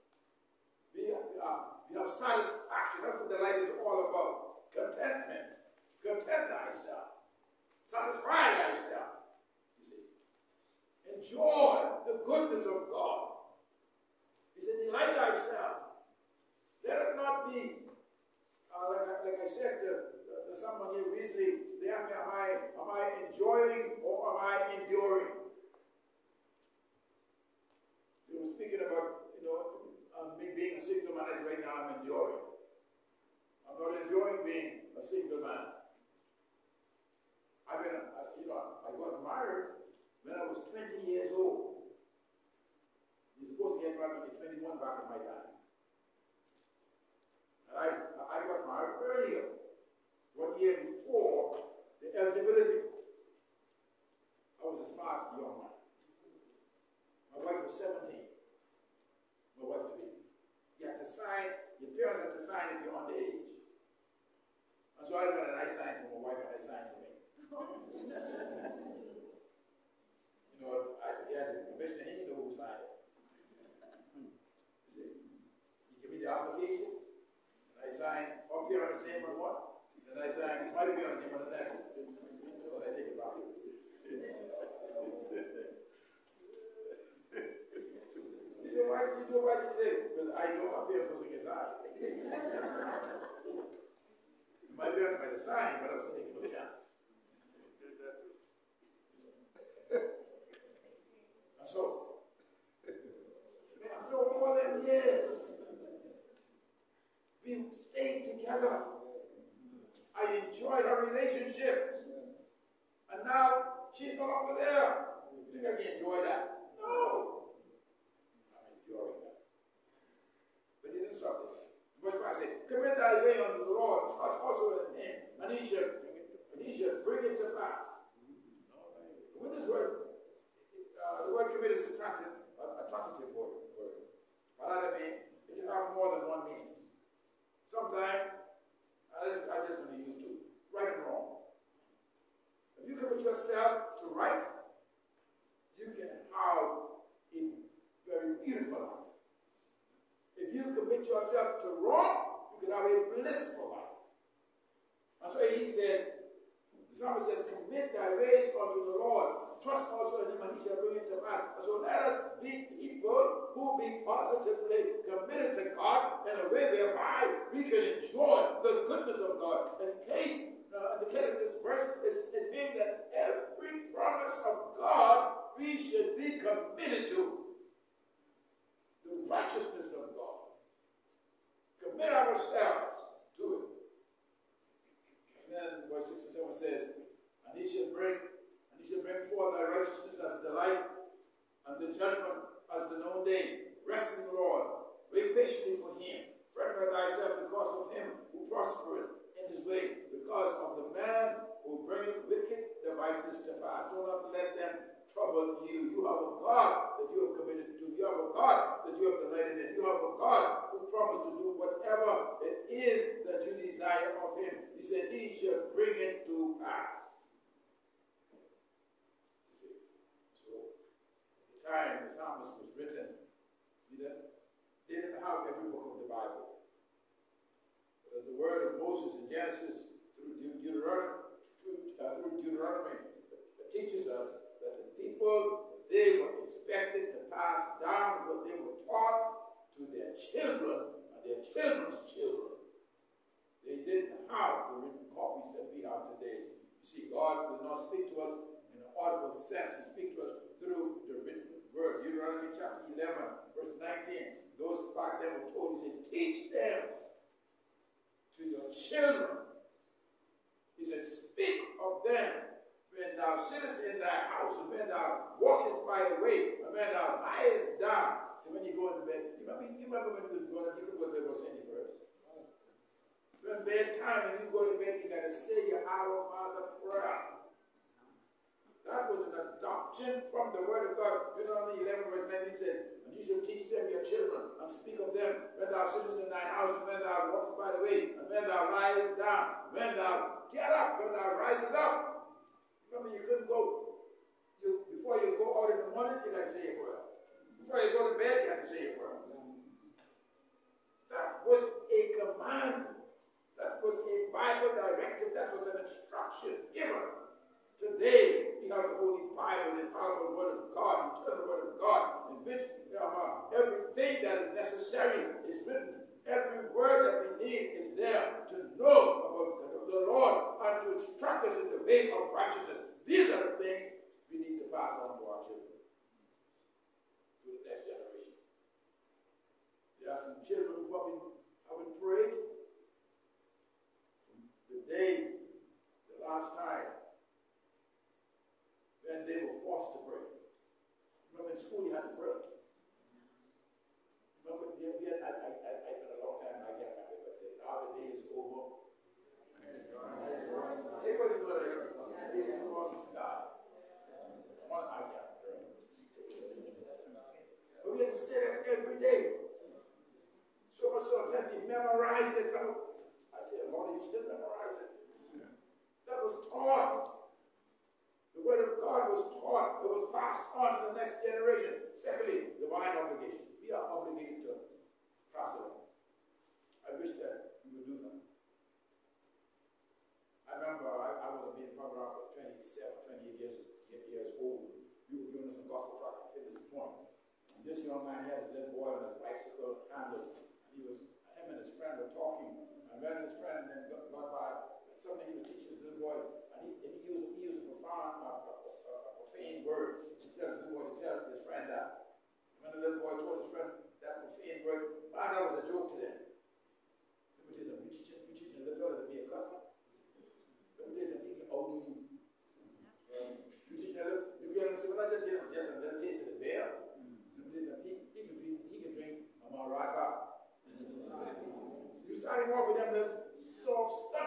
We have satisfaction. That's what delight is all about. Contentment. Content thyself. Satisfy thyself. You see. Enjoy the goodness of God. He said, delight thyself. Let it not be, like I said to someone here recently, they asked me, am I enjoying or am I enduring? They were speaking about, me being a single man. Right now I'm enduring. I'm not enjoying being a single man. I got married when I was 20 years old. You're supposed to get married when you're 21 back in my time. And I got married earlier, 1 year before the eligibility. I was a smart young man. My wife was 17. My wife to be. You have to sign, your parents have to sign if you're underage. And so I went and I signed for my wife and I signed for me. He had the commissioner, he knew who signed it. You see, he gave me the application, and I signed our parents' name on one, then I signed my parents' name on the next one. So I take it back. He said, why did you do what you did? Because I know my parents was against I. My parents might have signed, but I was taking no chances. And so, after all them years, we stayed together. I enjoyed our relationship. And now, she's no longer there. You think I can enjoy that? No. But he didn't stop it. Verse 5 says, commit thy way unto the Lord, trust also in him, and he shall bring it to pass. With this word, the word commit is a transitive word. By that I mean, it can have more than one meaning. yourself to right, you can have a very beautiful life. If you commit yourself to wrong, you can have a blissful life. And so he says, the psalmist says, commit thy ways unto the Lord. Trust also in him, and he shall bring it to pass. And so let us be people who be positively committed to God in a way whereby we can enjoy the goodness of God. In the case of this verse, it means that every promise of God we should be committed to. The righteousness of God. Commit ourselves to it. And then verse 6 and 7 says, and he shall bring forth thy righteousness as the light, and the judgment as the noonday. Rest in the Lord. Wait patiently for him. Fret not thyself because of him who prospereth in his way, because of the man who bringeth wicked devices to pass. Do not let them trouble you. You have a God that you have committed to. You have a God that you have delighted in. You have a God who promised to do whatever it is that you desire of him. He said, he shall bring it to pass. Time the psalmist was written, they didn't have every book of the Bible. But as the word of Moses in Genesis through Deuteronomy teaches us that the people, they were expected to pass down what they were taught to their children and their children's children. They didn't have the written copies that we have today. You see, God will not speak to us in an audible sense. He speaks to us through the written word. Deuteronomy chapter 11, verse 19. Those back then were told, he said, teach them to your children. He said, speak of them when thou sittest in thy house, and when thou walkest by the way, and when thou liest down. So when you go into bed, you remember when you was growing up, you could go to bed or say any verse. When bedtime and you go to bed, you got to say your Our Father prayer. That was an adoption from the word of God. Deuteronomy 11 verse 19 says, and you shall teach them your children, and speak of them when thou sittest in thine house, and when thou walkest by the way, and when thou liest down, when thou get up, when thou rises up. Remember, you couldn't go, before you go out in the morning, you got to say a prayer. Before you go to bed, you have to say a prayer. That was a command. That was a Bible directive. That was an instruction given. Today, we have the Holy Bible, the infallible Word of God, the eternal Word of God, in which everything that is necessary is written. Every word that we need is there to know about the Lord and to instruct us in the way of righteousness. These are the things we need to pass on to our children, to the next generation. There are some children who haven't prayed from the day, the last time, when they were forced to pray. Remember in school you had to pray. Remember, I've been a long time and I get my paper said, now the day is over. Everybody go there. The day is across the sky. I can't pray. But we had to say that every day. So much so that we memorized it. I said, Lord, you still memorize it? That was taught. The word of God was taught. It was passed on to the next generation. Secondly, divine obligation. We are obligated to pass it on. I wish that we would do that. I remember I was being probably around 27, 28 years old. We were giving us a gospel tract at this point. And this young man had his little boy on a bicycle handle. And him and his friend were talking. And when his friend then got by, suddenly he would teach his little boy. And he used a profane word to tell his little boy to tell his friend that. When the little boy told his friend that profane word, that was a joke to them. Let me tell you something, you teaching a little fellow to be a customer. Let me tell you something, how do you? You teach a little, you get him, say, well, I just give him just a little taste of the beer. Let me tell you something, he can drink a Maraka. You starting off with them little soft stuff.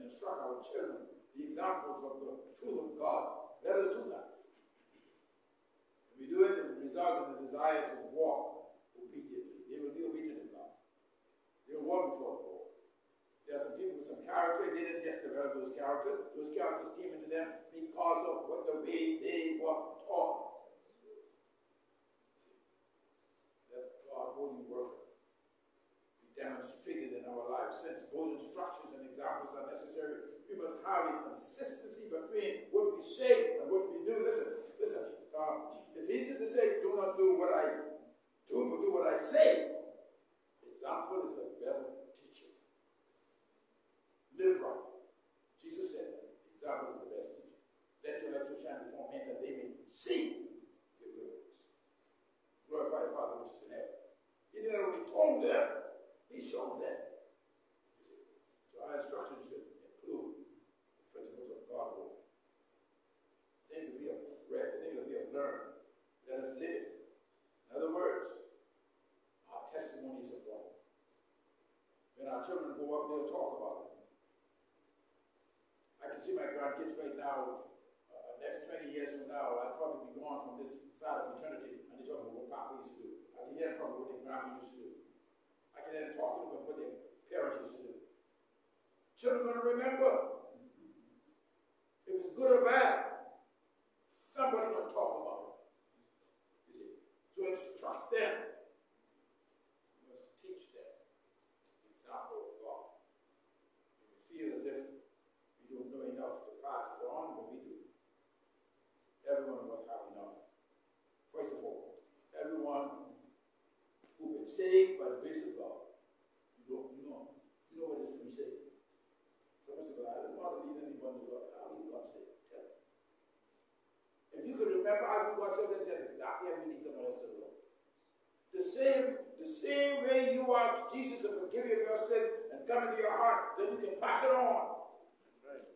instruct our children the examples of the truth of God. Let us do that. If we do it, it will result in the desire to walk obediently. They will be obedient to God. They will walk before the Lord. There are some people with some character. They didn't just develop those characters. Those characters came into them because of what the way they were taught. Let God holy work be demonstrated in our lives. Since both instructions and examples are necessary, we must have a consistency between what we say and what we do. Listen. It's easy to say, do not do what I do, but do what I say. Example is a better teacher. Live right. Jesus said that. Example is the best teacher. Let your light so shine before men that they may see your good works. Glorify your Father which is in heaven. He didn't only told them, he showed them. So our instruction should include the principles of God's word. Things that we have read, the things that we have learned. Let us live it. In other words, our testimony is important. When our children grow up, they'll talk about it. I can see my grandkids right now, next 20 years from now, I'll probably be gone from this side of eternity, and they're talking about what Papa used to do. I can hear them talking about what their grandma used to do. I can hear them talking about what their parents used to do. Children are going to remember. If it's good or bad, somebody's going to talk about it. You see? So instruct them. You must teach them the example of God. You feel as if we don't know enough to pass it on, but we do. Every one of us have enough. First of all, everyone who's been saved by the grace of God, you know what it is to be saved. Someone said, well, I don't want to lead anyone to God. How do you God saved? Tell me. If you could remember how you got saved, then that's exactly how we need someone else to know. The same way you ask Jesus to forgive you of your sins and come into your heart, then you can pass it on. Right.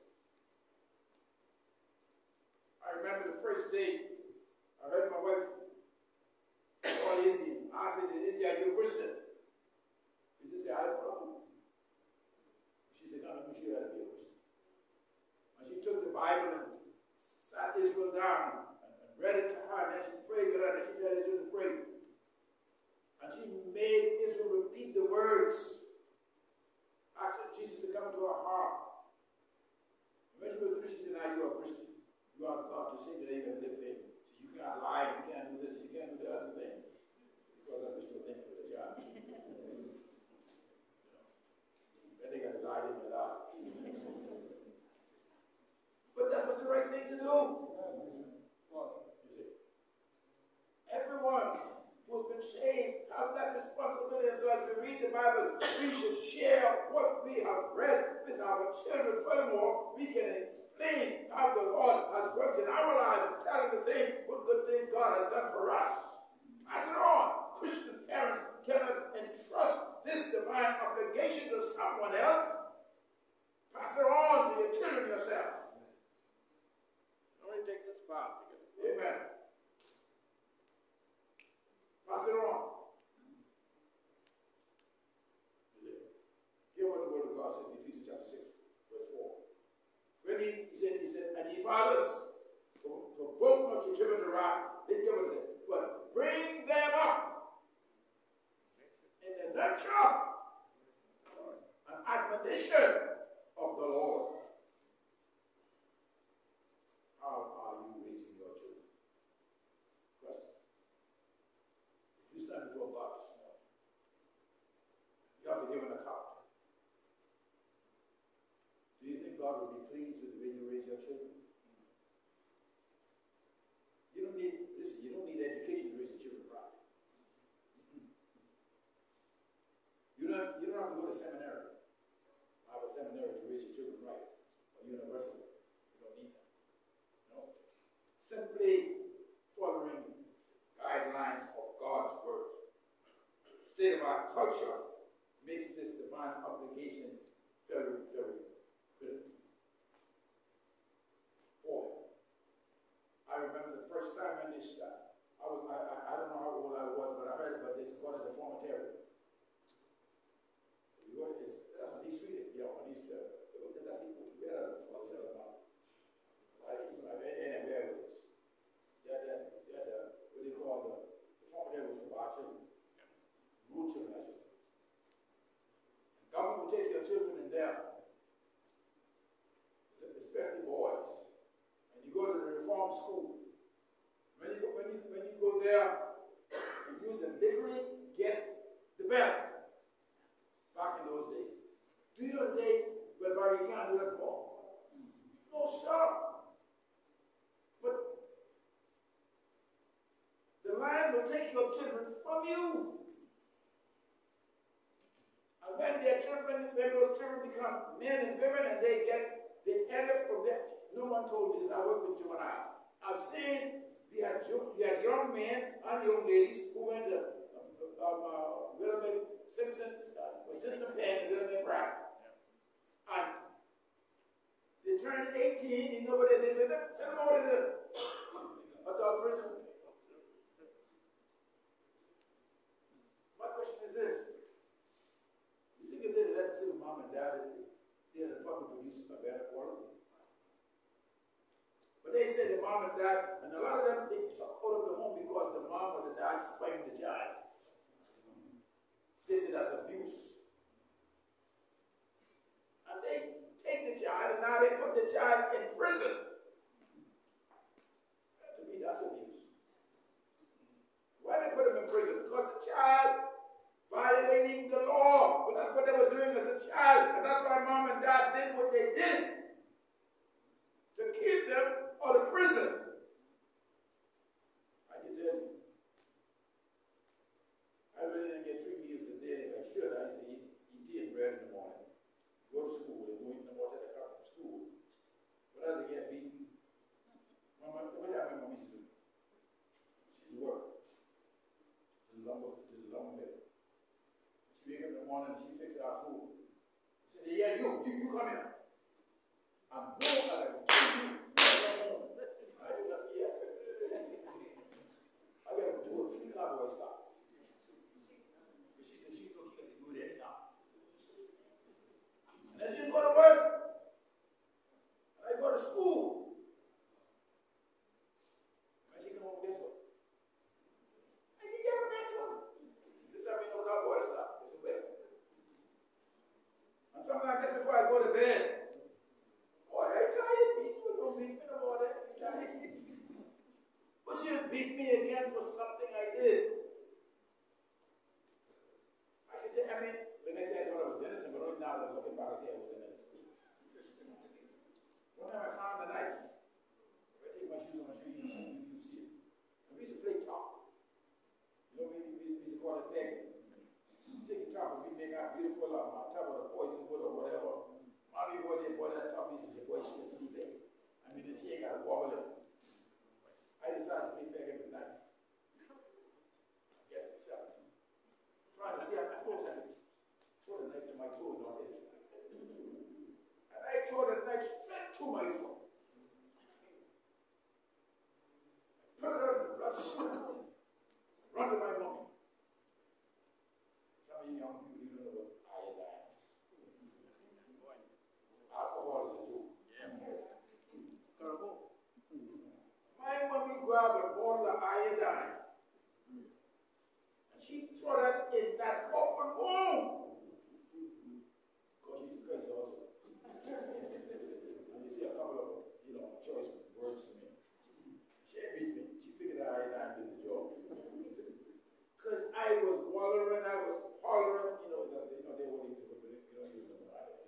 I remember the first day I heard my wife call Izzy. I said, Izzy, are you a Christian? She said, I don't know. She said, no, let me show you how to be a Christian. And she took the Bible and sat Israel down and read it to her, and then she prayed with her, and she told Israel to pray. And she made Israel repeat the words. Asked Jesus to come into her heart. And when she was through, she said, now you are a Christian. You ask God to save today, you can live for him. So you can't lie, you can't do this, you can't do the other thing. Because that's what you're thinking of the job. When they got to lie, they can lie. But that was the right thing to do. You see. Everyone who's been saved have that responsibility. And so as we read the Bible, we should share what we have read with our children. Furthermore, we can explain how the Lord has worked in our lives and telling the things, what good things God has done for us. Pass it on. Christian parents cannot entrust this divine obligation to someone else. Pass it on to your children yourself. Nobody takes this part together. Amen. Pass it on. Hear what the word of God says in Ephesians chapter 6, verse 4. When he said, and ye fathers, provoke not your children to wrath, but bring them up in the nurture and admonition of the Lord. How are you raising your children? Question. If you stand before God this morning, you have to give an account. Do you think God will be pleased with the way you raise your children? You don't need education to raise your children right. You don't have to go to seminary, Bible seminary, to raise your children right, or university. You don't need that. No. Simply following guidelines of God's word. The state of our culture makes this divine obligation very, very critical. Boy, I remember the first time when this started. I don't know how old I was, but I heard about this called the formatarium. That's on East Street, yeah, on East Street. That's East used to literally get the belt back in those days. Do you know today whereby we can't do that anymore? No, sir. But the lion will take your children from you. And when their children, when those children become men and women and they end up from there. No one told me this. I work with juvenile. I've seen we had young men and young ladies who went to Willamette Simpson Penn and Willamette Brown. And they turned 18. You know what they did with them? Send them over to the adult prison. My question is this. You think if they let them see mom and dad, they had probably produced a better quality? But they said the mom and dad, and a lot of them, they took out of the home because the mom or the dad spanked the child. They said that's abuse. And they take the child, and now they put the child in prison. To me, that's abuse. Why they put him in prison? Because the child violating the law. But that's what they were doing as a child. And that's why mom and dad did what they did. To keep them out of prison. I can tell you. I really didn't get 3 meals a day like I should. I used to eat tea and bread in the morning. Go to school and go eat no more till I come from school. But as I get beaten, Mama, what happened my mom used to do? She used to work to the lumber mill. She wake up in the morning and she fixes our food. She said, yeah, you come here. I'm going to kill you. I do not yet. I got to do a 3 cowboy stop. But she said she thought she could do it anyhow. And then she didn't go to work. And I go to school. And she come home, guess what? I can get the next one. This time ain't no cowboy stop. It's a way. And sometimes just before I go to bed, boy, I tired. People don't beat me no more. They tired. But she'll beat me again for something I did. I mean, when they say I thought I was innocent, but only now that looking back, I say I was innocent. One time I found a knife. If I take my shoes off, I'm sure you see it. And we used to play top. You know, we used to call it pegging. Take the top and we make our beautiful top of the poison wood or whatever. Mommy boy, they bought that top piece and said, boy, she can sleep there. I mean, she ain't got to wobble it. I decided to play pegging with a knife. I guess myself. Trying to see, I suppose I could throw the knife to my toe, not hit it. And I throw the knife straight to my foot. Put it out in the blood, run to my mommy. Some of you young people, you don't know what iodine is. Alcohol is a joke. My mommy grabbed a bottle of iodine. And she threw that in that open room. Because she's crazy also. And you see a couple of, choice words to me. She beat me. She figured out iodine did the job. Because I was wallowing, I was hollering, they won't even use them.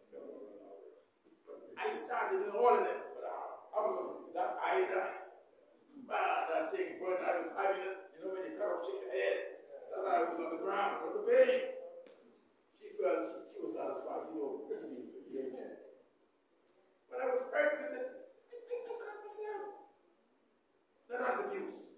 I started doing all of them. But I was on that iodine. That thing burned. I mean, when you cut off chicken head, that's how I was on the ground for the pain. She felt she was satisfied, easy. But I was hurt with it. I cut myself. Now that's abuse.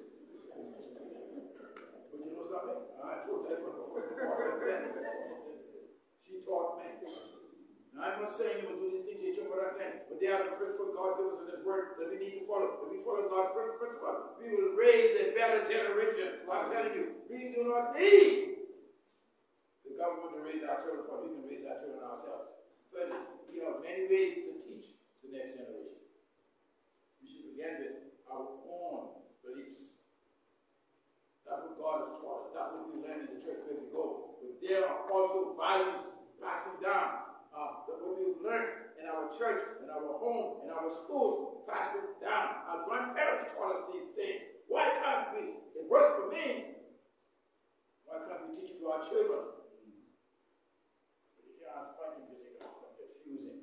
But you know something? I told that from before the boss had been. She taught me. Now, I'm not saying you will do these things, you jump around thing, but there are some principles God gives us in His Word that we need to follow. If we follow God's principle, we will raise a better generation. I'm telling you, we do not need the government to raise our children for. We can raise our children ourselves. Thirdly, we have many ways to teach the next generation. We should begin with our own beliefs. That's what God has taught us. That's what we learn in the church where we go. But there are also values passing down. That what we've learned in our church, in our home, in our schools, pass it down. Our grandparents taught us these things. Why can't we? It worked for me. our children. But you can't ask pointing because you can confuse him.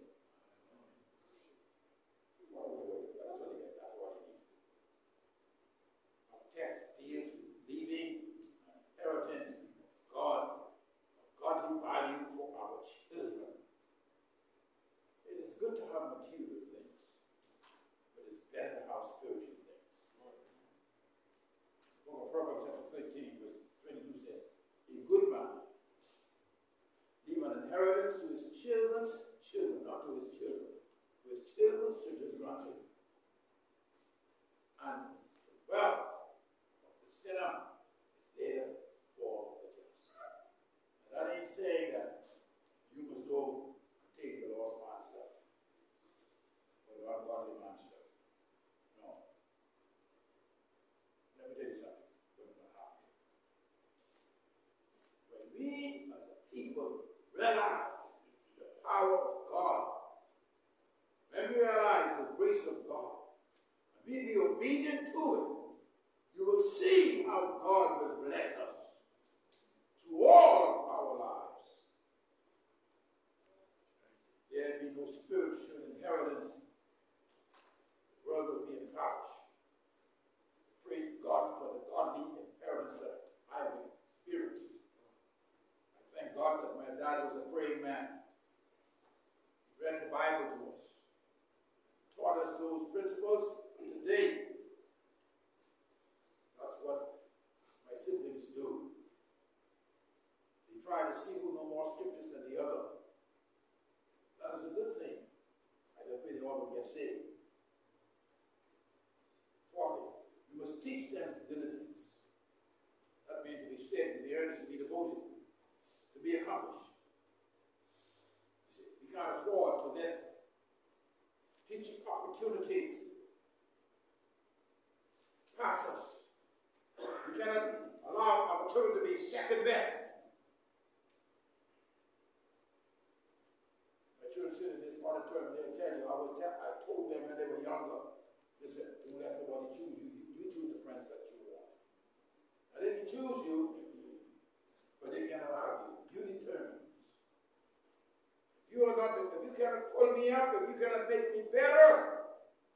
That's what you need. Our text deals with leaving an inheritance of godly value for our children. It is good to have material things, but it's better to have spiritual things. Well, Proverbs chapter 13, verse 22 says, a good man leave an inheritance to his children's children, not to his children, to his children's children's grandchildren. And the wealth of the sinner is later for the just. And that ain't saying that you must go and take the lost man's stuff or the ungodly man's stuff. No. Let me tell you something. What's going to happen? When we as a people realize the power of God, when we realize the grace of God, and we be obedient to it, you will see how God will bless us through all of our lives. There be no spiritual inheritance, the world will be impoverished. Praise God for the godly inheritance that I've experienced. I thank God that my dad was a praying man. He read the Bible to us, taught us those principles today. That's what my siblings do. They try to see who know more scriptures than the other. That is a good thing. I just pray they all will get saved. Fourthly, we must teach them diligence. That means to be steady, to be earnest, to be devoted, to be accomplished. You see, we can't afford to let teaching opportunities pass us. We cannot allow opportunity to be second best. My children sit in this auditorium and they'll tell you, I told them when they were younger, listen, don't let nobody choose you. You choose the friends that you want. I didn't choose you, but they cannot argue. You determine. If you cannot pull me up, if you cannot make me better.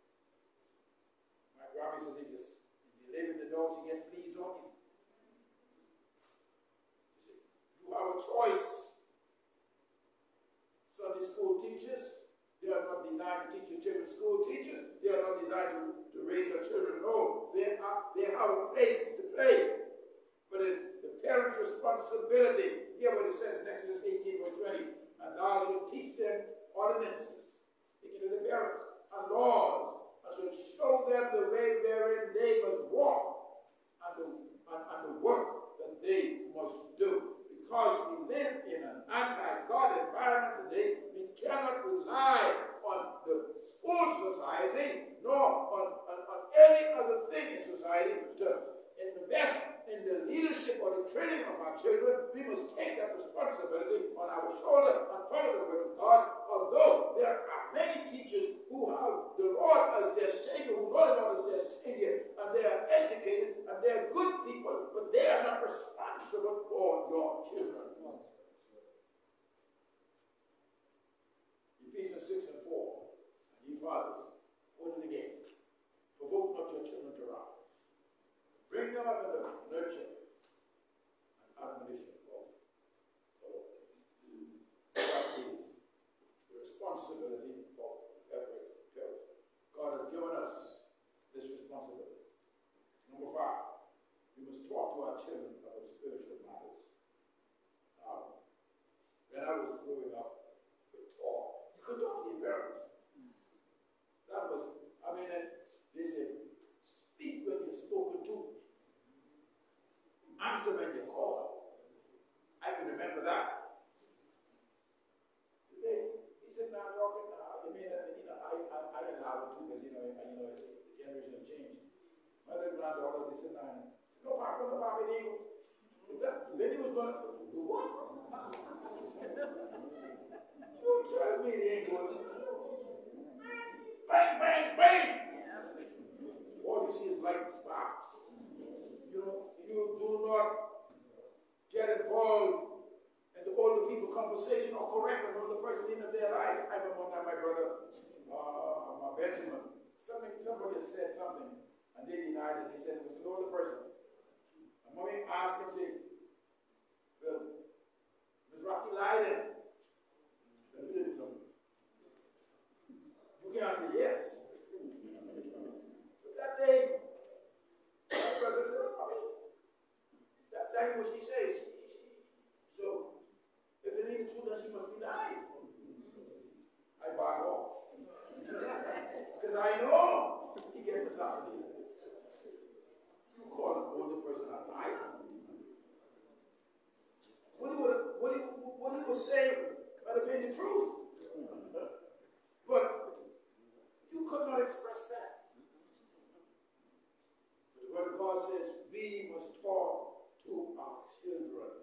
My grandma says, if you live in the dogs, you get fleas on you. You see, you have a choice. Sunday school teachers, they are not designed to teach your children. School teachers, they are not designed to raise your children. No, they have a place to play. But it's the parent's responsibility. Hear what it says in Exodus 18, verse 20. And thou shalt teach them ordinances, speaking to the parents, and laws, and shalt show them the way wherein they must walk, and the work that they must do. Because we live in an anti-God environment today, we cannot rely on the school society, nor on any other thing in society to invest in the leadership or the training of our children. We must take that responsibility on our shoulder and follow the word of God. Although there are many teachers who have the Lord as their Savior, who know the Lord as their Savior, and they are educated and they are good people, but they are not responsible for your children. Ephesians 6 and 4. And ye fathers, quote it again. Provoke not your children to wrath. Bring them up in the nurture and admonition of the Lord. That is the responsibility of every parent. God has given us this responsibility. Number 5, we must talk to our children about spiritual matters. Now, when I was growing up, you could talk to your parents. That was, they said, speak when you're spoken to. Answer when you call. I can remember that. Today, he said, "Now talking now." I allow it too because the generation has changed. My little granddaughter, they said, "Now, no papa, they go." Then he was going to do what? You tell me they ain't going to. Bang, bang, bang. All you see is light sparks. You do not get involved in the older people conversation or correct an older person in their life. I remember one time my brother, Benjamin, somebody had said something, and they denied it. They said it was an older person. And mommy asked him, say, well, Ms. Rocky lied then. You can't say yes. But that day, my brother said, oh, mommy, that is what she says. So, if it ain't true, then she must be lying. I back off. Because I know he gets assassinated. You call an older person a liar? What he was saying might have been the truth. But you could not express that. So the word of God says, we must talk to our children.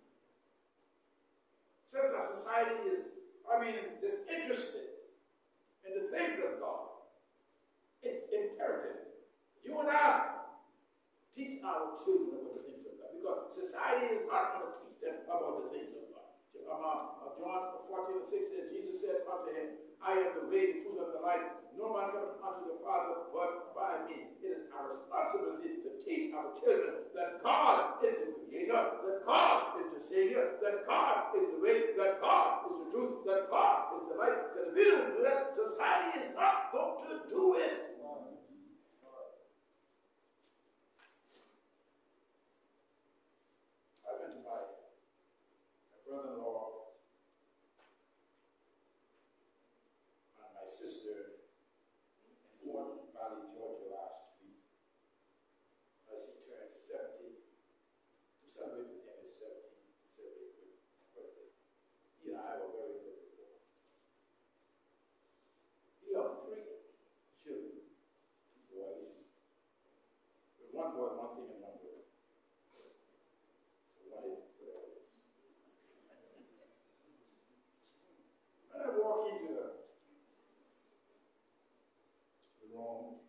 Since our society is, disinterested in the things of God, it's imperative. You and I teach our children about the things of God, because society is not going to teach them about the things of God. John 14:6 says, Jesus said unto him, I am the way, the truth, and the life. No man cometh unto the Father but by me. It is our responsibility to teach our children that God is the Creator, that God is the Savior, that God is the way, that God is the truth, that God is the life. Because if we don't do that, society is not going to do it. I went to my brother-in-law and my sister in Fort Valley, Georgia last week as he turned 70. To celebrate with him his 70th birthday. He and I were very good rapport. He had 3 children, 2 boys. With 1 boy, 1 thing, and 1 girl. So 1 is whatever it is. When I walk into the room,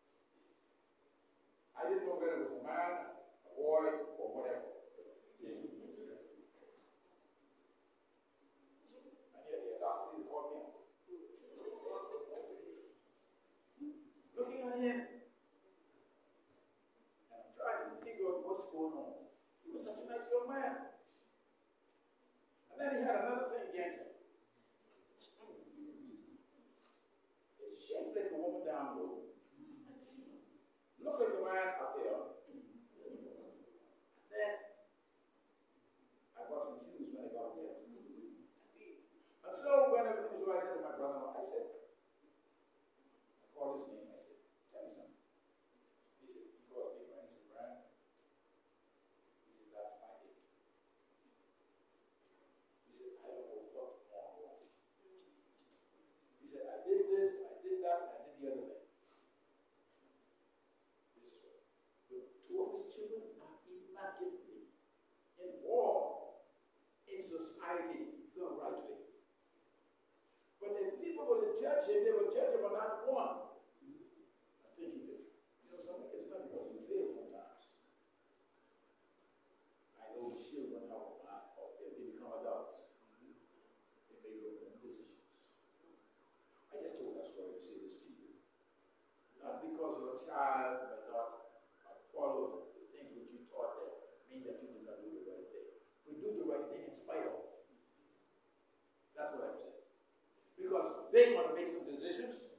I didn't know whether it was a man, a boy, or whatever. And yet the audacity to call me uncle. Looking at him, and I'm trying to figure out what's going on. He was such a nice young man. And then he had another thing against him. It's shaped like a woman down low. Look like a man up there. And then I got confused when I got there. And so when everything was over, I said to my brother-in-law, I called his name, I said, tell me something. He said, he called me, Brian. He said, Brian. He said, that's my date. He said, I don't know what wrong. He said, I did this, I did that, and I did the other thing. The 2 of his children are immaculately involved in society the right way. But if people were to judge him, they would judge him on that one. I think he did. Something is not because you fail sometimes. I know children they become adults. They make their own decisions. I just told that story to say this to you. Not because your child may not have followed the things which you taught them, mean that you did not do the right thing. But do the right thing in spite of. That's what I'm saying. Because they want to make some decisions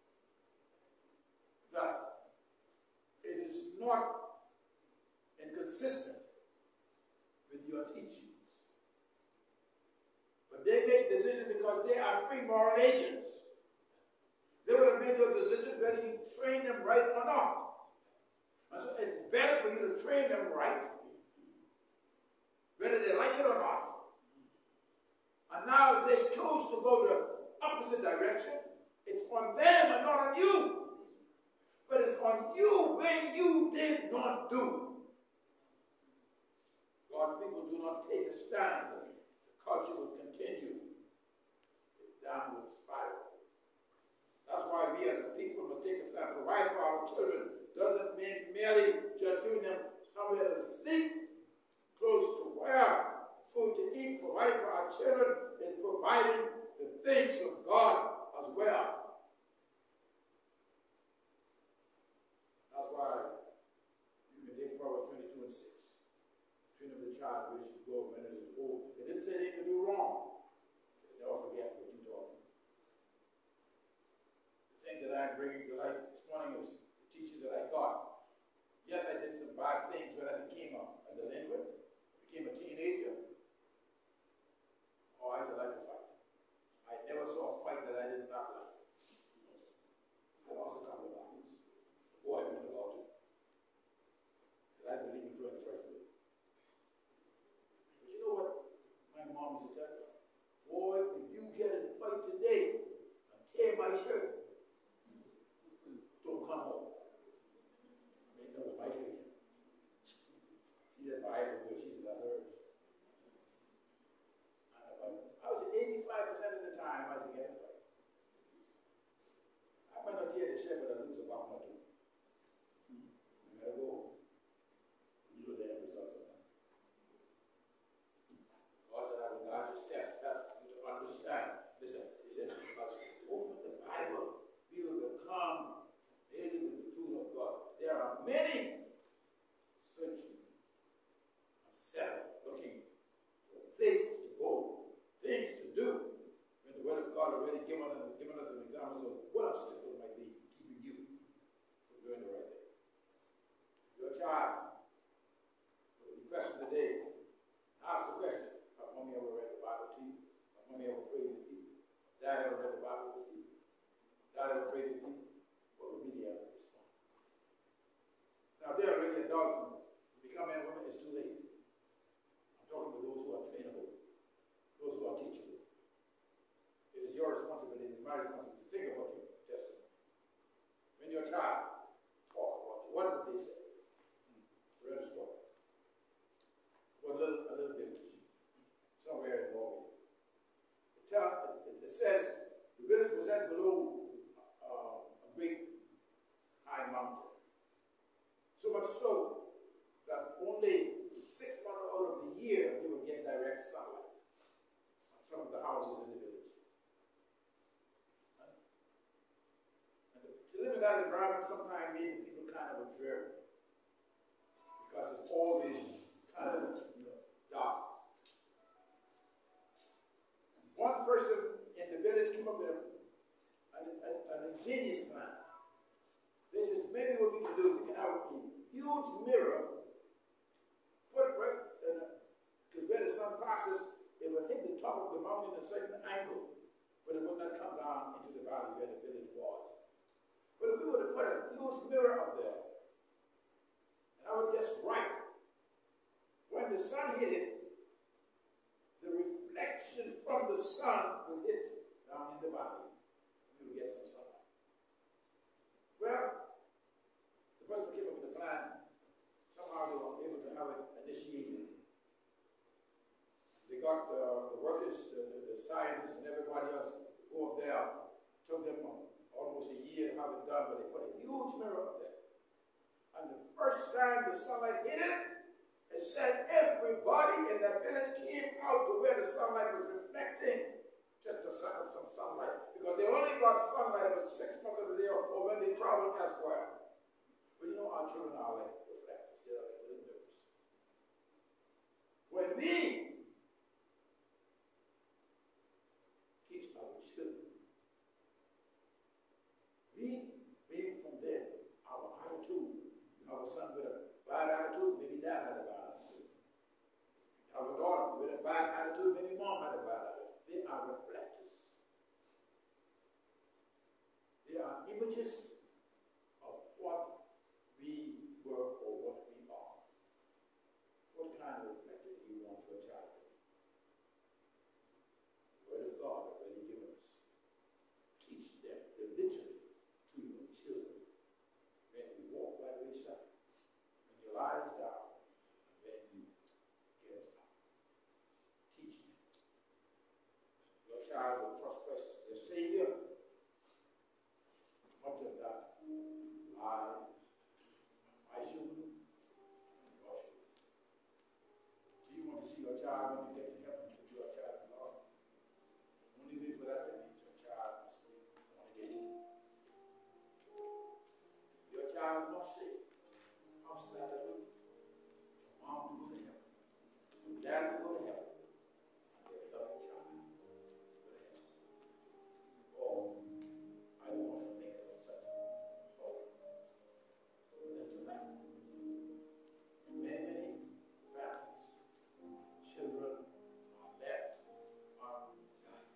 that it is not inconsistent with your teachings. But they make decisions because they are free moral agents. They would have made your decisions whether you train them right or not. And so it's better for you to train them right, whether they like it or not. And now if they choose to go the opposite direction, it's on them and not on you. But it's on you when you did not do. God's people do not take a stand. The culture will continue its downward spiral. That's why we as a people must take a stand. Provide for our children doesn't mean merely just giving them somewhere to sleep, clothes to wear, children is providing the things of God as well. That's why you can take Proverbs 22 and 6. Train up the child which to go when it is old. It didn't say they could do wrong. They never forget what you taught them. The things that I'm bringing to light this morning is the teaching that I got. Yes, I did some bad things when I became a delinquent, became a teenager. Oh, I used to like to fight. I never saw a fight that I did not like. I lost a couple of battles. Boy, I went about it. And I believe in doing the first place. But you know what my mom used to tell me? Boy, if you get in a fight today and tear my shirt, don't come home. I mean, that was my shirt. She didn't buy it from me. She said, that's hers. I was 85% of the time I was getting a fight. I might not tear the shirt, but I lose a buck or two. I gotta go. You know the end results of that. God said, I will guide your steps, help you to understand. Listen, he said, open the Bible, you will become familiar with the truth of God. There are many searching and settling, looking for places to go, things to do, when the Word of God already given us an example of what obstacle might be keeping you from doing the right thing. Your child will be questioned today. Ask the question, have mommy ever read the Bible to you? Have mommy ever prayed with you? Dad ever read the Bible with you? Dad ever prayed with you? What would be the other response? Now, if they're already adults and become men and women, it's too late. I'm talking to those who are trainable, those who are teachable. It is your responsibility, it is my responsibility to think about your testimony. When your child talk about you, what would they say? Read a story. Well, a little village, somewhere in Norway. It says the village was at below a great high mountain. So much so that only 6 months out of the year they would get direct sunlight on some of the houses in the village. And to live in that environment sometimes made the people kind of dreary because it's always kind of dark. One person in the village came up with an ingenious plan. They said, maybe what we can do, we can have a huge mirror, put it right, because where the sun passes, it will hit the top of the mountain at a certain angle, but it will not come down into the valley where the village was. But if we were to put a huge mirror up there, and I would guess right, when the sun hit it, the reflection from the sun will hit down in the valley. We will get some sunlight. Well, the person who came up with the plan, somehow they were able to have it initiated. They got the workers, the scientists, and everybody else go up there. Took them almost a year to have it done, but they put a huge mirror up there. And the first time the sunlight hit it, it said everybody in that village came out to where the sunlight was reflecting just to suck up some sunlight. Because they only got sunlight about 6 months of the year or when they traveled elsewhere. But you know our children are like reflectors. They're like little mirrors. When we teach our children, maybe from there, our attitude, you have a son with a bad attitude, maybe dad had a bad attitude. You have a daughter with a bad attitude, maybe mom had a bad attitude. They are reflectors. They are images of what we were or what we are. What kind of reflector do you want your child to be? The Word of God already given us. Teach them religion to your children. When you walk by the wayside, when you lie down, and when you get up. Teach them. Your child will trust Christ as their Savior. Much of that lie, my children, and your children. Do you want to see your child when you get to heaven if you are a child of God? want to see outside of it. Mom to go to heaven. Dad to go to heaven. And their loving child to go to heaven. Oh, I don't want to think of such a hope. That's a fact. In many families, children are left unguided.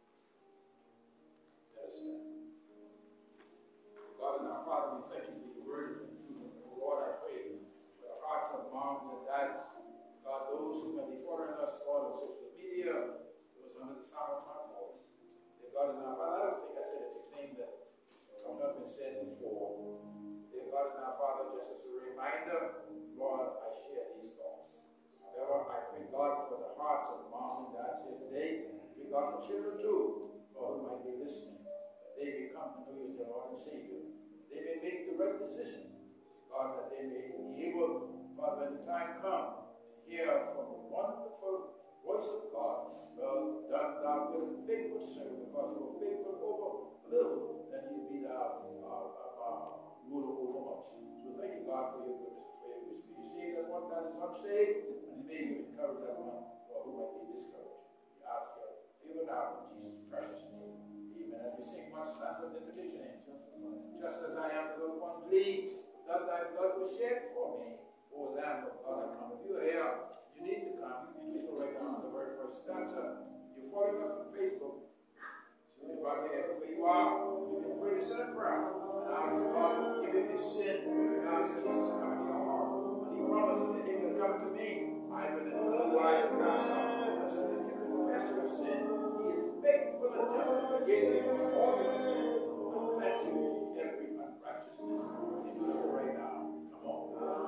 That is sad. God and our Father, we thank you for your word and for the truth. Lord, I pray for the hearts of moms and dads, God, those who may be following us on social media, those under the sound of my voice. Dear God and our Father, I don't think I said anything that could not been said before. Dear God and our Father, just as a reminder, Lord, I share these thoughts. However, I pray, God, for the hearts of moms and dads here today. Pray, God, for children too, Lord, who might be listening, that they may come to know you as their Lord and Savior. They may make the right decision, God, that they may be able, Father, when the time comes, to hear from the wonderful voice of God. Well done, thou good and faithful servant, because you were faithful over little, then you'll be thou ruler over much. So thank you, God, for your goodness and for your wisdom. You save that one that is unsaved, and may you encourage that one who might be discouraged. We ask your favor now in Jesus' precious name. Amen. As we sing one stanza of the invitation in. Just as I am, the one plea that thy blood was shed for me, O Lamb of God, I come. If you are here, you need to come. You can do so right now. The very first stanza. You're following us on Facebook. So you right here, where you are, you can pray the sinner prayer and ask God to forgive him his sins and ask Jesus to come into your heart. And he promises that he will come to me. I will in no wise cast out. And so that you confess your sin, he is faithful and just to forgive you all your sins and cleanse you every unrighteousness. You do so right now. Come on.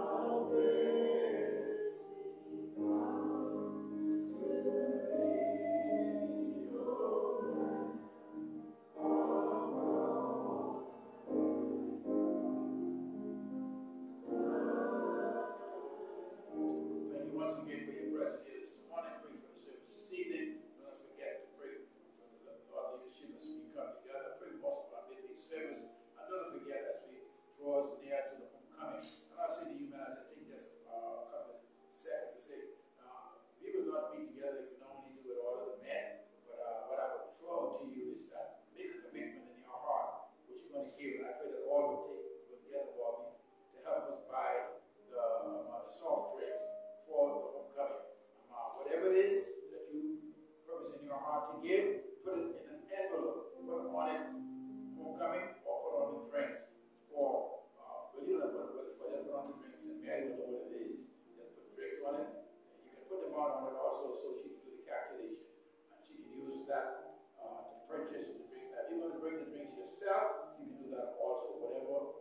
Thank you once again for your presence here this morning. Pray for the service this evening. Do not forget to pray for the Lord leadership as we come together. Pray most of our midweek service. And don't forget as we draw us near to the homecoming. And I'll say to you, man, I just take just a couple of seconds to say, we will not meet together like we normally do with all of the men. But what I would draw to you is that make a commitment in your heart, what you're going to give. And I pray that all will get involved to help us buy the soft drinks for the homecoming. Whatever it is that you purpose in your heart to give, put it in an envelope, put on it homecoming, or put on the drinks for, you don't put it for them, put on the drinks, and Mary will know what it is. Just put drinks on it. And you can put them on it also so she can do the calculation. And she can use that to purchase the drinks. Now, if you're going to bring the drinks yourself, you can do that also, whatever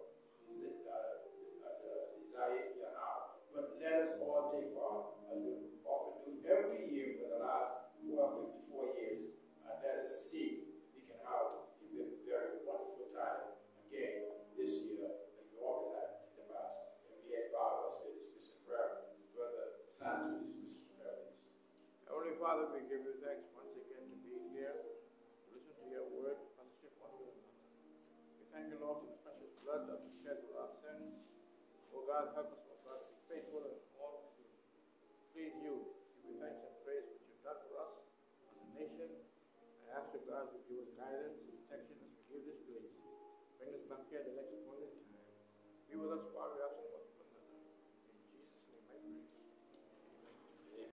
desire you have. But let us all take part, as we often do every year for the last 54 years, and let us see if we can have a very wonderful time again this year, like we always had in the past. And we had God, as we dismiss in prayer. Brother Sands, we dismiss in prayer, please. Heavenly Father, we give you thanks once again to be here, to listen to your word, fellowship one with another. We thank you, Lord, for the precious blood that was shed for our sins. Oh God, help us, oh God, to be faithful and all to please you. Give you thanks and praise for what you've done for us as a nation. I ask you, God, to give us guidance and protection as we leave this place. Bring us back here at the next appointed time. Be with us while we're absent